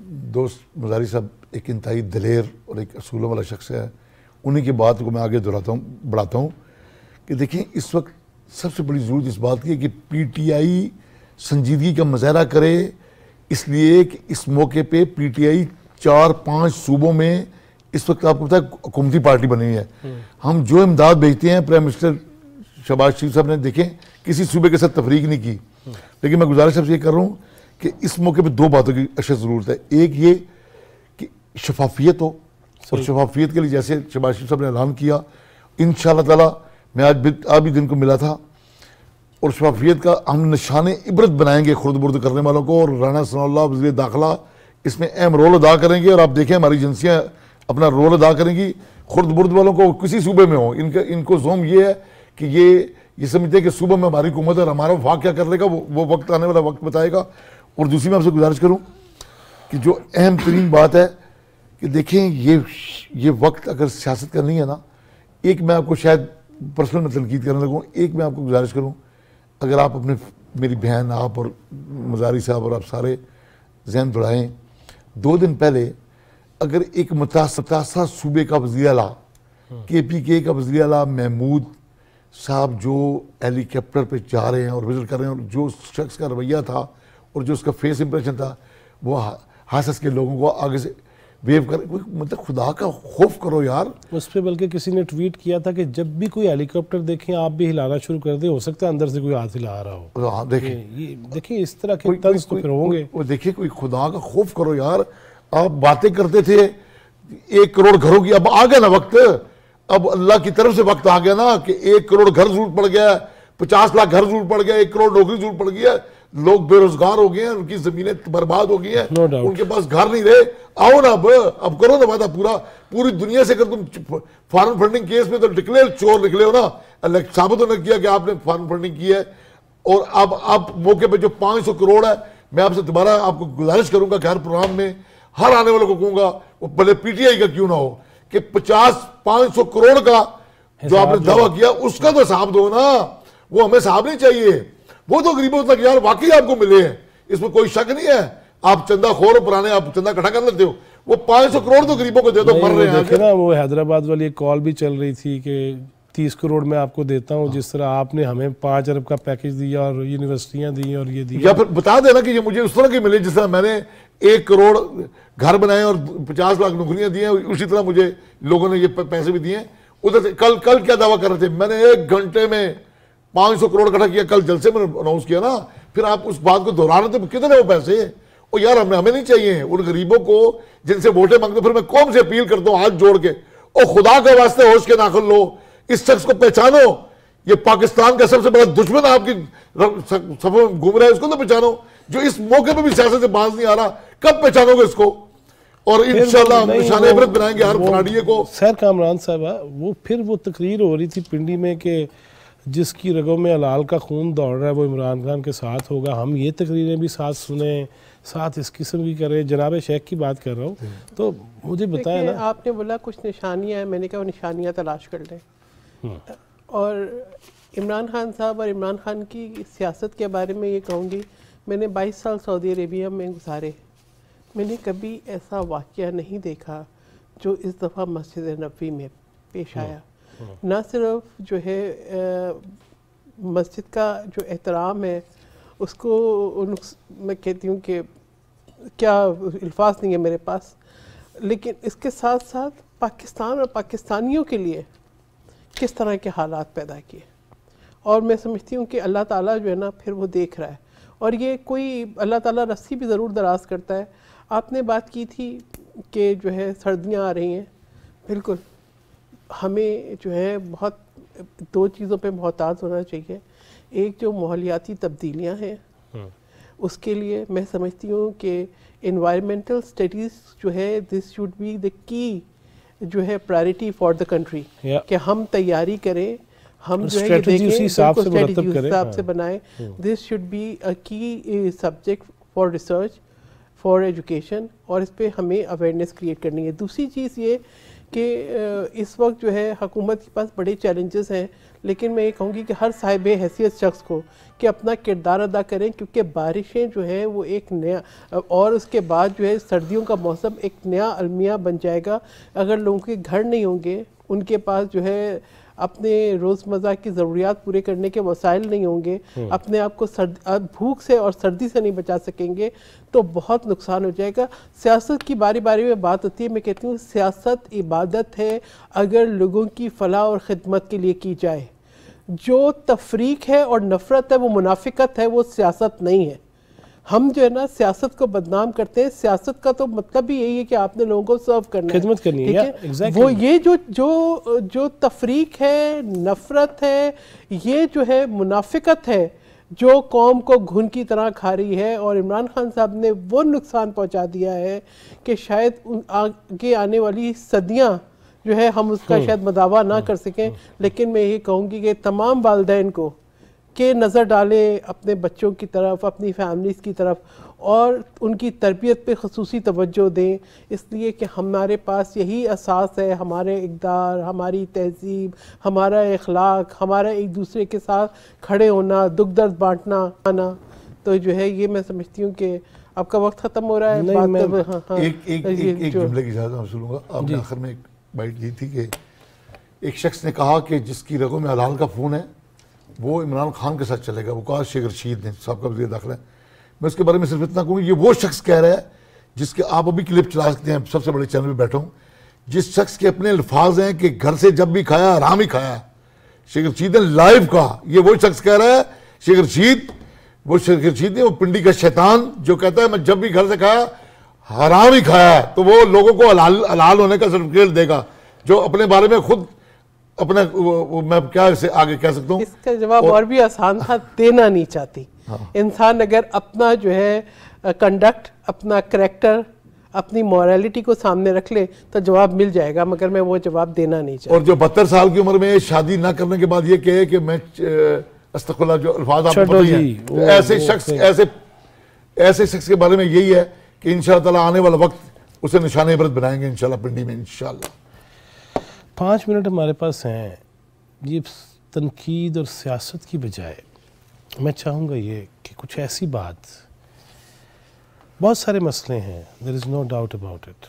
دوست مزاری صاحب ایک انتہائی دلیر اور ایک اصولوں والا شخص ہے, انہی کی بات کو میں آگے بڑھاتا ہوں کہ دیکھیں اس وقت سب سے بڑی ضرورت اس بات کی ہے کہ پی ٹی آئی سنجیدگی کا مظاہرہ کرے, اس لیے کہ اس موقع پہ پی ٹی آئی 4-5 صوبوں میں اس وقت آپ کو پتہ ہے حکومتی پارٹی بنی ہے. ہم جو امداد بھیجتے ہیں, پرائم منسٹر شہباز شریف صاحب نے دیکھیں کسی صوبے کے ساتھ تفریق نہیں کی, لیکن میں گزارش آپ سے یہ کر رہا ہوں کہ اس موقع پہ 2 باتوں کی اشد ضرورت ہے. ایک یہ کہ شفافیت ہو, اور شفافیت کے لیے جیسے شہباز شریف صاحب نے اعلان کیا, انشاءاللہ تعالی میں آج بھی دن کو ملا تھا, اور شفافیت کا ہم نشان عبرت بنائیں گے خرد برد کرنے والوں کو, اور رانا ثناء اللہ وزیر داخلہ اس میں اہم رول ادا کریں گے, اور آپ دیکھیں ہماری ایجنسیاں اپنا رول ادا کریں گی. خرد برد والوں کو کسی صوبے میں ہو, ان کو زوم یہ ہے کہ یہ سمجھتے ہیں کہ صوبہ میں ہماری حکومت اور ہمارا وفاق کیا کر لے گا, وہ وقت آنے والا وقت بتائے گا. اور دوسری میں آپ سے گزارش کروں کہ جو اہم ترین بات ہے کہ دیکھیں یہ وقت اگر سیاست کرنی ہے نا, ایک میں آپ کو شاید پرسنل میں تنقید کرنے لگوں, ایک میں آپ کو گزارش کروں, اگر آپ اپنے میری بہن آپ اور مزاری صاحب اور آپ سارے ذہن دوڑائیں, 2 دن پہلے اگر ایک متاثرہ صوبے کا وزیر اعلیٰ کے پی کے کا وزیر اعلیٰ محمود صاحب جو ہیلی کاپٹر پہ جا رہے ہیں اور وزٹ کر رہے ہیں, اور جو شخص کا رویہ تھا اور جو اس کا فیس امپریشن تھا, وہ ہنس کے لوگوں کو آگے سے ویو کر, مطلب خدا کا خوف کرو یار. اس پہ بلکہ کسی نے ٹویٹ کیا تھا کہ جب بھی کوئی ہیلی کاپٹر دیکھیں آپ بھی ہلانا شروع کر دیں, ہو سکتا ہے اندر سے کوئی ہاتھ ہلا رہا ہو. دیکھیں اس طرح کے طنز تو پھر ہوں گے. دیکھیں کوئی خدا کا خوف کرو یار. آپ باتیں کرتے تھے 1 کروڑ گھروں کی, اب آ گیا نا وقت, اب اللہ کی طرف سے وقت آ گیا نا کہ 1 کروڑ گھر ضرورت پڑ گیا, 50 لاکھ گھر ضرورت پڑ گیا, 1 کروڑ نوکری ضرورت پڑ گیا, لوگ بے روزگار ہو گئے ہیں, ان کی زمینیں برباد ہو گئی ہیں, ان کے پاس گھر نہیں رہے. آؤ نا اب کرو نا وعدہ پوری دنیا سے. اگر تم فارن فنڈنگ کیس میں تو ڈکلیئر چور نکلے ہو نا, ثابت ہونے کیا کہ آپ نے فارن فنڈنگ کی ہے. اور اب موقع پہ جو 500 کروڑ ہے, میں آپ سے دوبارہ آپ کو گزارش کروں گا کہ ہر پروگرام میں ہر آنے والوں کو کہوں گا, وہ بھلے پی ٹی آئی کا کیوں نہ ہو, کہ 500 کروڑ کا جو آپ نے دعویٰ کیا اس کا تو حساب دو نا. وہ ہمیں حساب نہیں چاہیے, وہ تو غریبوں تک یار واقعی آپ کو ملے ہیں، اس میں کوئی شک نہیں ہے. آپ چندہ خور ہو پرانے، آپ چندہ اکٹھا کر لیتے ہو، وہ 500 کروڑ تو غریبوں کو دے دو، مر رہے ہیں. دیکھیں نا وہ حیدرآباد والی ایک کال بھی چل رہی تھی کہ 30 کروڑ میں آپ کو دیتا ہوں، جس طرح آپ نے ہمیں 5 ارب کا پیکج دیا اور یونیورسٹیاں دی اور یہ دیا. یا پھر بتا دینا کہ یہ مجھے اس طرح کی ملے جس طرح میں نے 1 کروڑ گھر بنائے اور 50 لاکھ نوکریاں دی ہیں، اسی طرح مجھے لوگوں نے یہ پیسے بھی دیے ہیں. ادھر سے کل کیا دعویٰ کر رہے تھے، میں نے 1 گھنٹے میں 500 کروڑ اکٹھا کیا، کل جلسے میں اناؤنس کیا نا. پھر آپ اس بات کو دہرا رہے تھے، کتنے وہ پیسے؟ اور یار ہمیں نہیں چاہیے ان غریبوں کو جن سے ووٹیں مانگتے. پھر میں قوم سے اپیل کرتا ہوں ہاتھ جوڑ کے، اور خدا کے واسطے ہوش کے ناخن لو، اس شخص کو پہچانو. یہ پاکستان کا سب سے بڑا دشمن آپ کی صفوں میں گھوم رہا ہے، اس کو تو پہچانو. جو اس موقع پہ بھی سیاست سے باز نہیں آ رہا، کب پہچانو گے اس کو؟ اور انشاءاللہ ہم نشان عبرت بنائیں گے ہر فراڈیے کو. سیر کامران صاحبہ، وہ پھر وہ تقریر ہو رہی تھی پنڈی میں کہ جس کی رگوں میں حلال کا خون دوڑ رہا ہے وہ عمران خان کے ساتھ ہوگا. ہم یہ تقریریں بھی ساتھ سنیں، ساتھ اس قسم کی کریں. جناب شیخ کی بات کر رہا ہوں، تو مجھے بتائیں نا. آپ نے بولا کچھ نشانیاں ہیں، میں نے کہا وہ نشانیاں تلاش کر لیں. اور عمران خان صاحب اور عمران خان کی سیاست کے بارے میں یہ کہوں گی، میں نے 22 سال سعودی عربیہ میں گزارے، میں نے کبھی ایسا واقعہ نہیں دیکھا جو اس دفعہ مسجد نبوی میں پیش آیا. نہ صرف جو ہے مسجد کا جو احترام ہے اس کو میں کہتی ہوں کہ کیا الفاظ نہیں ہے میرے پاس، لیکن اس کے ساتھ ساتھ پاکستان اور پاکستانیوں کے لیے کس طرح کے حالات پیدا کیے. اور میں سمجھتی ہوں کہ اللہ تعالیٰ جو ہے نا پھر وہ دیکھ رہا ہے. اور یہ کوئی اللہ تعالیٰ رسی بھی ضرور دراز کرتا ہے. آپ نے بات کی تھی کہ جو ہے سردیاں آ رہی ہیں، بالکل ہمیں جو ہے بہت 2 چیزوں پہ محتاط ہونا چاہیے. ایک جو ماحولیاتی تبدیلیاں ہیں اس کے لیے میں سمجھتی ہوں کہ انوائرمنٹل اسٹڈیز جو ہے دس شوڈ بی دا کی جو ہے پرائرٹی فار دا کنٹری، کہ ہم تیاری کریں، ہم جو ہے یہ دیکھیں حساب سے بنائیں. This should be a key subject for research, for education, اور اس پہ ہمیں اویئرنیس کریٹ کرنی ہے. دوسری چیز یہ کہ اس وقت جو ہے حکومت کے پاس بڑے چیلنجز ہیں، لیکن میں یہ کہوں گی کہ ہر صاحب حیثیت شخص کو کہ اپنا کردار ادا کریں، کیونکہ بارشیں جو ہیں وہ ایک نیا، اور اس کے بعد جو ہے سردیوں کا موسم ایک نیا المیہ بن جائے گا. اگر لوگوں کے گھر نہیں ہوں گے، ان کے پاس جو ہے اپنے روزمرہ کی ضروریات پورے کرنے کے وسائل نہیں ہوں گے، اپنے آپ کو بھوک سے اور سردی سے نہیں بچا سکیں گے، تو بہت نقصان ہو جائے گا. سیاست کی باری باری میں بات ہوتی ہے، میں کہتی ہوں سیاست عبادت ہے اگر لوگوں کی فلاح اور خدمت کے لیے کی جائے. جو تفریق ہے اور نفرت ہے وہ منافقت ہے، وہ سیاست نہیں ہے. ہم جو ہے نا سیاست کو بدنام کرتے ہیں. سیاست کا تو مطلب بھی یہی ہے کہ آپ نے لوگوں کو سرو کرنا ہے، خدمت کرنی ہے. وہ یہ جو تفریق ہے، نفرت ہے، یہ جو ہے منافقت ہے جو قوم کو گھن کی طرح کھا رہی ہے. اور عمران خان صاحب نے وہ نقصان پہنچا دیا ہے کہ شاید آگے آنے والی صدیاں جو ہے ہم اس کا شاید مداوع نہ کر سکیں. لیکن میں یہ کہوں گی کہ تمام والدین کو کہ نظر ڈالیں اپنے بچوں کی طرف، اپنی فیملیز کی طرف، اور ان کی تربیت پہ خصوصی توجہ دیں، اس لیے کہ ہمارے پاس یہی اساس ہے، ہمارے اقدار، ہماری تہذیب، ہمارا اخلاق، ہمارا ایک دوسرے کے ساتھ کھڑے ہونا، دکھ درد بانٹنا آنا. تو جو ہے یہ میں سمجھتی ہوں کہ آپ کا وقت ختم ہو رہا ہے. ایک جملے کی اجازت حاصل ہوگا. آپ نے آخر میں ایک بائٹ دی تھی کہ ایک شخص نے کہا کہ جس کی رگوں میں حلال کا خون ہے وہ عمران خان کے ساتھ چلے گا. وہ کہا شیخ رشید نے، صاحب کا وزیر داخلہ ہے. میں اس کے بارے میں صرف اتنا کہوں گی، یہ وہ شخص کہہ رہا ہے جس کے آپ ابھی کلپ چلا سکتے ہیں، سب سے بڑے چینل پہ بیٹھا ہوں، جس شخص کے اپنے الفاظ ہیں کہ گھر سے جب بھی کھایا حرام ہی کھایا. شیخ رشید نے لائیو کہا. یہ وہ شخص کہہ رہا ہے، شیخ رشید، وہ شیخ رشید نہیں، وہ پنڈی کا شیطان جو کہتا ہے میں جب بھی گھر سے کھایا حرام ہی کھایا ہے. تو وہ لوگوں کو حلال ہونے کا سرٹیفکیٹ دے گا جو اپنے بارے میں خود اپنا، میں کیا اسے آگے کہہ سکتا ہوں. اس کا جواب اور بھی آسان تھا، دینا نہیں چاہتی. انسان اگر اپنا جو ہے کنڈکٹ، اپنا کریکٹر، اپنی موریلٹی کو سامنے رکھ لے تو جواب مل جائے گا، مگر میں وہ جواب دینا نہیں چاہتا. اور جو 72 سال کی عمر میں شادی نہ کرنے کے بعد یہ کہے کہ میں استغفر اللہ، جو الفاظ آپ کو پتہ ہی ہیں، ایسے شخص کے بارے میں یہی ہے کہ انشاءاللہ تعالی آنے والا وقت اسے نشان عبرت بنائیں گے انشاءاللہ پنڈی میں انشاءاللہ. 5 منٹ ہمارے پاس ہیں. یہ تنقید اور سیاست کی بجائے میں چاہوں گا یہ کہ کچھ ایسی بات، بہت سارے مسئلے ہیں، there is no doubt about it,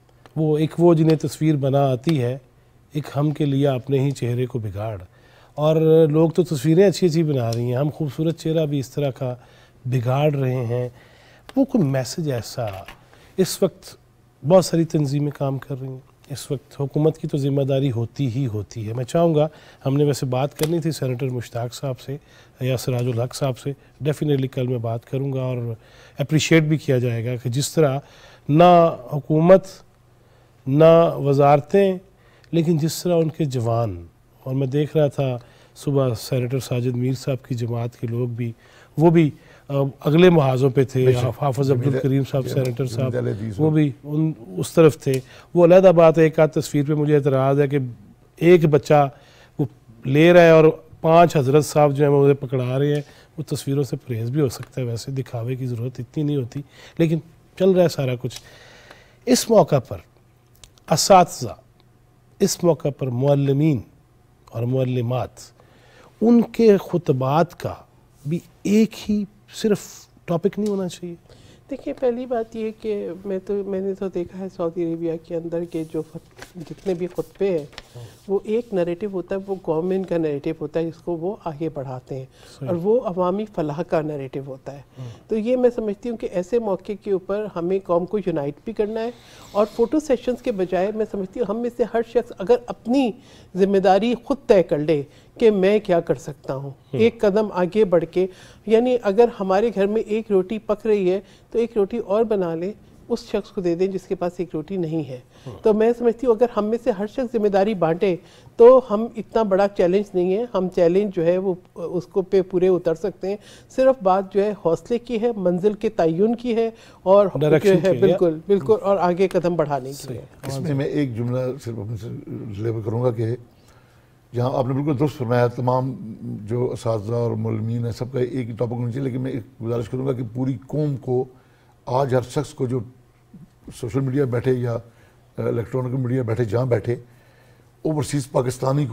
وہ جنہیں تصویر بنا آتی ہے، ایک ہم کے لیے اپنے ہی چہرے کو بگاڑ، اور لوگ تو تصویریں اچھی اچھی بنا رہی ہیں، ہم خوبصورت چہرہ بھی اس طرح کا بگاڑ رہے ہیں، وہ کوئی میسج ایسا، اس وقت بہت ساری تنظیمیں کام کر رہی ہیں، اس وقت حکومت کی تو ذمہ داری ہوتی ہی ہوتی ہے۔ میں چاہوں گا، ہم نے ویسے بات کرنی تھی سینیٹر مشتاق صاحب سے یا سراج الحق صاحب سے، ڈیفینیٹلی کل میں بات کروں گا، اور اپریشیٹ بھی کیا جائے گا کہ جس طرح نہ حکومت نہ وزارتیں، لیکن جس طرح ان کے جوان، اور میں دیکھ رہا تھا صبح سینیٹر ساجد میر صاحب کی جماعت کے لوگ بھی، وہ بھی اگلے محاذوں پہ تھے، حافظ عبدالکریم صاحب سینیٹر صاحب وہ بھی اس طرف تھے۔ وہ علیحدہ بات ہے، ایک آدھ تصویر پہ مجھے اعتراض ہے کہ ایک بچہ وہ لے رہا ہے اور 5 حضرت صاحب جو ہیں وہ اسے پکڑا رہے ہیں، وہ تصویروں سے پرہیز بھی ہو سکتا ہے، ویسے دکھاوے کی ضرورت اتنی نہیں ہوتی، لیکن چل رہا ہے سارا کچھ۔ اس موقع پر اساتذہ، اس موقع پر معلمین اور معلمات، ان کے خطبات کا بھی ایک ہی صرف ٹاپک نہیں ہونا چاہیے۔ دیکھیے، پہلی بات یہ کہ میں نے تو دیکھا ہے سعودی عربیہ کے اندر کے جو جتنے بھی خطبے ہیں وہ ایک نیریٹو ہوتا ہے، وہ گورنمنٹ کا نیریٹو ہوتا ہے، جس کو وہ آگے بڑھاتے ہیں، اور وہ عوامی فلاح کا نیریٹو ہوتا ہے۔ تو یہ میں سمجھتی ہوں کہ ایسے موقع کے اوپر ہمیں قوم کو یونائٹ بھی کرنا ہے، اور فوٹو سیشنز کے بجائے میں سمجھتی ہوں ہم میں سے ہر شخص اگر اپنی ذمہ داری خود طے کر لے کہ میں کیا کر سکتا ہوں، ایک قدم آگے بڑھ کے، یعنی اگر ہمارے گھر میں ایک روٹی پک رہی ہے تو ایک روٹی اور بنا لیں، اس شخص کو دے دیں جس کے پاس ایک روٹی نہیں ہے۔ تو میں سمجھتی ہوں اگر ہم میں سے ہر شخص ذمہ داری بانٹے تو ہم اتنا بڑا چیلنج نہیں ہے، ہم چیلنج جو ہے وہ اس کو پہ پورے اتر سکتے ہیں۔ صرف بات جو ہے حوصلے کی ہے، منزل کے تعین کی ہے، اور جو ہے بالکل اور آگے قدم بڑھانے کی ہے۔ اس میں ایک جملہ صرف اپنے سے ڈلیور کروں گا کہ جہاں آپ نے بالکل درست فرمایا، تمام جو اساتذہ اور معلمین ہیں سب کا ایک ہی ٹاپک ہونا چاہیے، لیکن میں ایک گزارش کروں گا کہ پوری قوم کو، آج ہر شخص کو جو سوشل میڈیا بیٹھے یا الیکٹرانک میڈیا بیٹھے، جہاں بیٹھے، اوورسیز پاکستانیز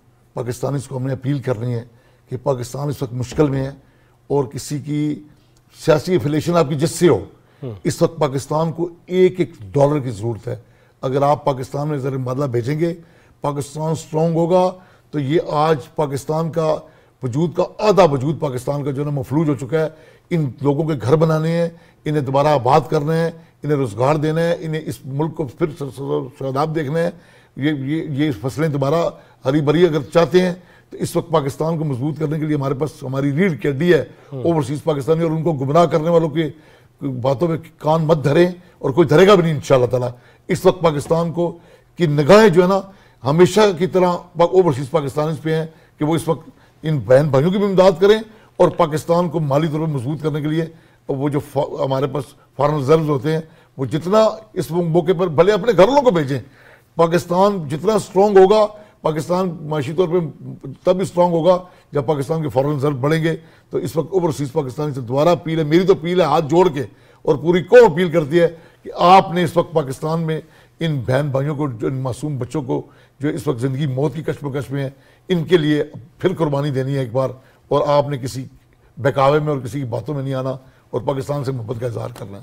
کو ہم نے اپیل کرنی ہے کہ پاکستان اس وقت مشکل میں ہے، اور کسی کی سیاسی افیلیشن آپ کی جس سے ہو، اس وقت پاکستان کو $1 کی ضرورت ہے۔ اگر آپ پاکستان میں زر مبادلہ بھیجیں گے، پاکستان سٹرونگ ہوگا، تو یہ آج پاکستان کا وجود کا آدھا وجود پاکستان کا جو ہے مفلوج ہو چکا ہے۔ ان لوگوں کے گھر بنانے ہیں، انہیں دوبارہ آباد کرنے ہیں، انہیں روزگار دینا ہے، انہیں اس ملک کو پھر شاداب دیکھنا ہے، یہ فصلیں دوبارہ ہری بھری اگر چاہتے ہیں تو اس وقت پاکستان کو مضبوط کرنے کے لیے ہمارے پاس ہماری ریڑھ کی ہڈی ہے اوورسیز پاکستانی، اور ان کو گمراہ کرنے والوں کی باتوں میں کان مت دھریں، اور کوئی دھرے گا بھی نہیں انشاءاللہ تعالیٰ۔ اس وقت پاکستان کو کی نگاہیں جو ہے نا ہمیشہ کی طرح اوورسیز پاکستانیز پہ ہیں کہ وہ اس وقت ان بہن بھائیوں کی بھی امداد کریں، اور پاکستان کو مالی طور پر مضبوط کرنے کے لیے وہ جو ہمارے پاس فارن ریزروز ہوتے ہیں وہ جتنا اس موقع پر بھلے اپنے گھر والوں کو بھیجیں۔ پاکستان جتنا سٹرونگ ہوگا، پاکستان معاشی طور پہ تب سٹرونگ ہوگا جب پاکستان کے فارن ریزرو بڑھیں گے۔ تو اس وقت اوورسیز پاکستانی سے دوبارہ اپیل ہے، میری تو اپیل ہے ہاتھ جوڑ کے، اور پوری قوم اپیل کرتی ہے کہ آپ نے اس وقت پاکستان میں ان بہن بھائیوں کو، جو ان معصوم بچوں کو جو اس وقت زندگی موت کی کشمکش میں ہیں، ان کے لیے پھر قربانی دینی ہے ایک بار، اور آپ نے کسی بہکاوے میں اور کسی کی باتوں میں نہیں آنا، اور پاکستان سے محبت کا اظہار کرنا ہے۔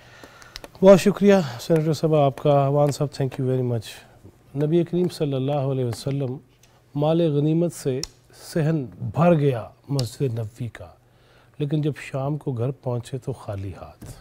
بہت شکریہ سینیٹر صاحب آپ کا۔ عوان صاحب تھینک یو ویری مچ۔ نبی کریم صلی اللہ علیہ وسلم مال غنیمت سے صحن بھر گیا مسجد نبوی کا، لیکن جب شام کو گھر پہنچے تو خالی ہاتھ۔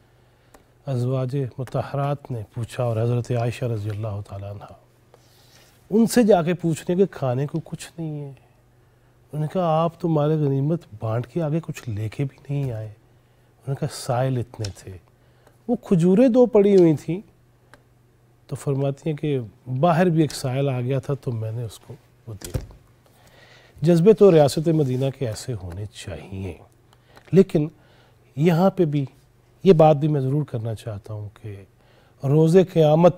ازواج مطہرات نے پوچھا، اور حضرت عائشہ رضی اللہ تعالیٰ عنہ ان سے جا کے پوچھنے کہ کھانے کو کچھ نہیں ہے۔ انہوں نے کہا آپ تو مال غنیمت بانٹ کے آگے کچھ لے کے بھی نہیں آئے۔ انہوں نے کہا سائل اتنے تھے، وہ کھجوریں 2 پڑی ہوئی تھیں، تو فرماتی ہیں کہ باہر بھی ایک سائل آ گیا تھا تو میں نے اس کو وہ دے دی۔ جذبے تو ریاست مدینہ کے ایسے ہونے چاہیے، لیکن یہاں پہ بھی یہ بات بھی میں ضرور کرنا چاہتا ہوں کہ روز قیامت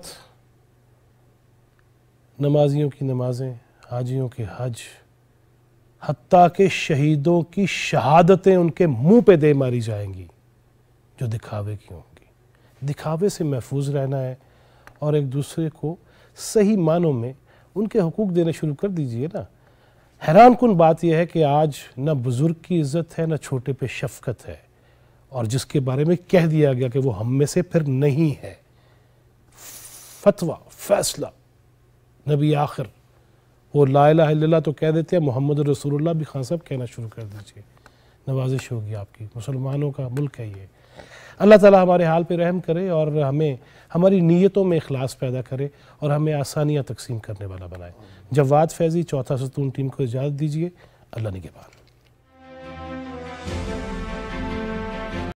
نمازیوں کی نمازیں، حاجیوں کے حج، حتیٰ کہ شہیدوں کی شہادتیں ان کے منہ پہ دے ماری جائیں گی جو دکھاوے کی ہوں گی۔ دکھاوے سے محفوظ رہنا ہے، اور ایک دوسرے کو صحیح معنوں میں ان کے حقوق دینے شروع کر دیجئے نا۔ حیران کن بات یہ ہے کہ آج نہ بزرگ کی عزت ہے نہ چھوٹے پہ شفقت ہے، اور جس کے بارے میں کہہ دیا گیا کہ وہ ہم میں سے پھر نہیں ہے، فتویٰ، فیصلہ، نبی آخر، وہ لا الہ الا اللہ تو کہہ دیتے ہیں، محمد رسول اللہ بھی خان صاحب کہنا شروع کر دیجئے، نوازش ہوگی آپ کی، مسلمانوں کا ملک ہے یہ۔ اللہ تعالیٰ ہمارے حال پہ رحم کرے اور ہمیں ہماری نیتوں میں اخلاص پیدا کرے اور ہمیں آسانیاں تقسیم کرنے والا بنائے۔ جواد فیضی، چوتھا ستون ٹیم کو اجازت دیجئے، اللہ نگہبان۔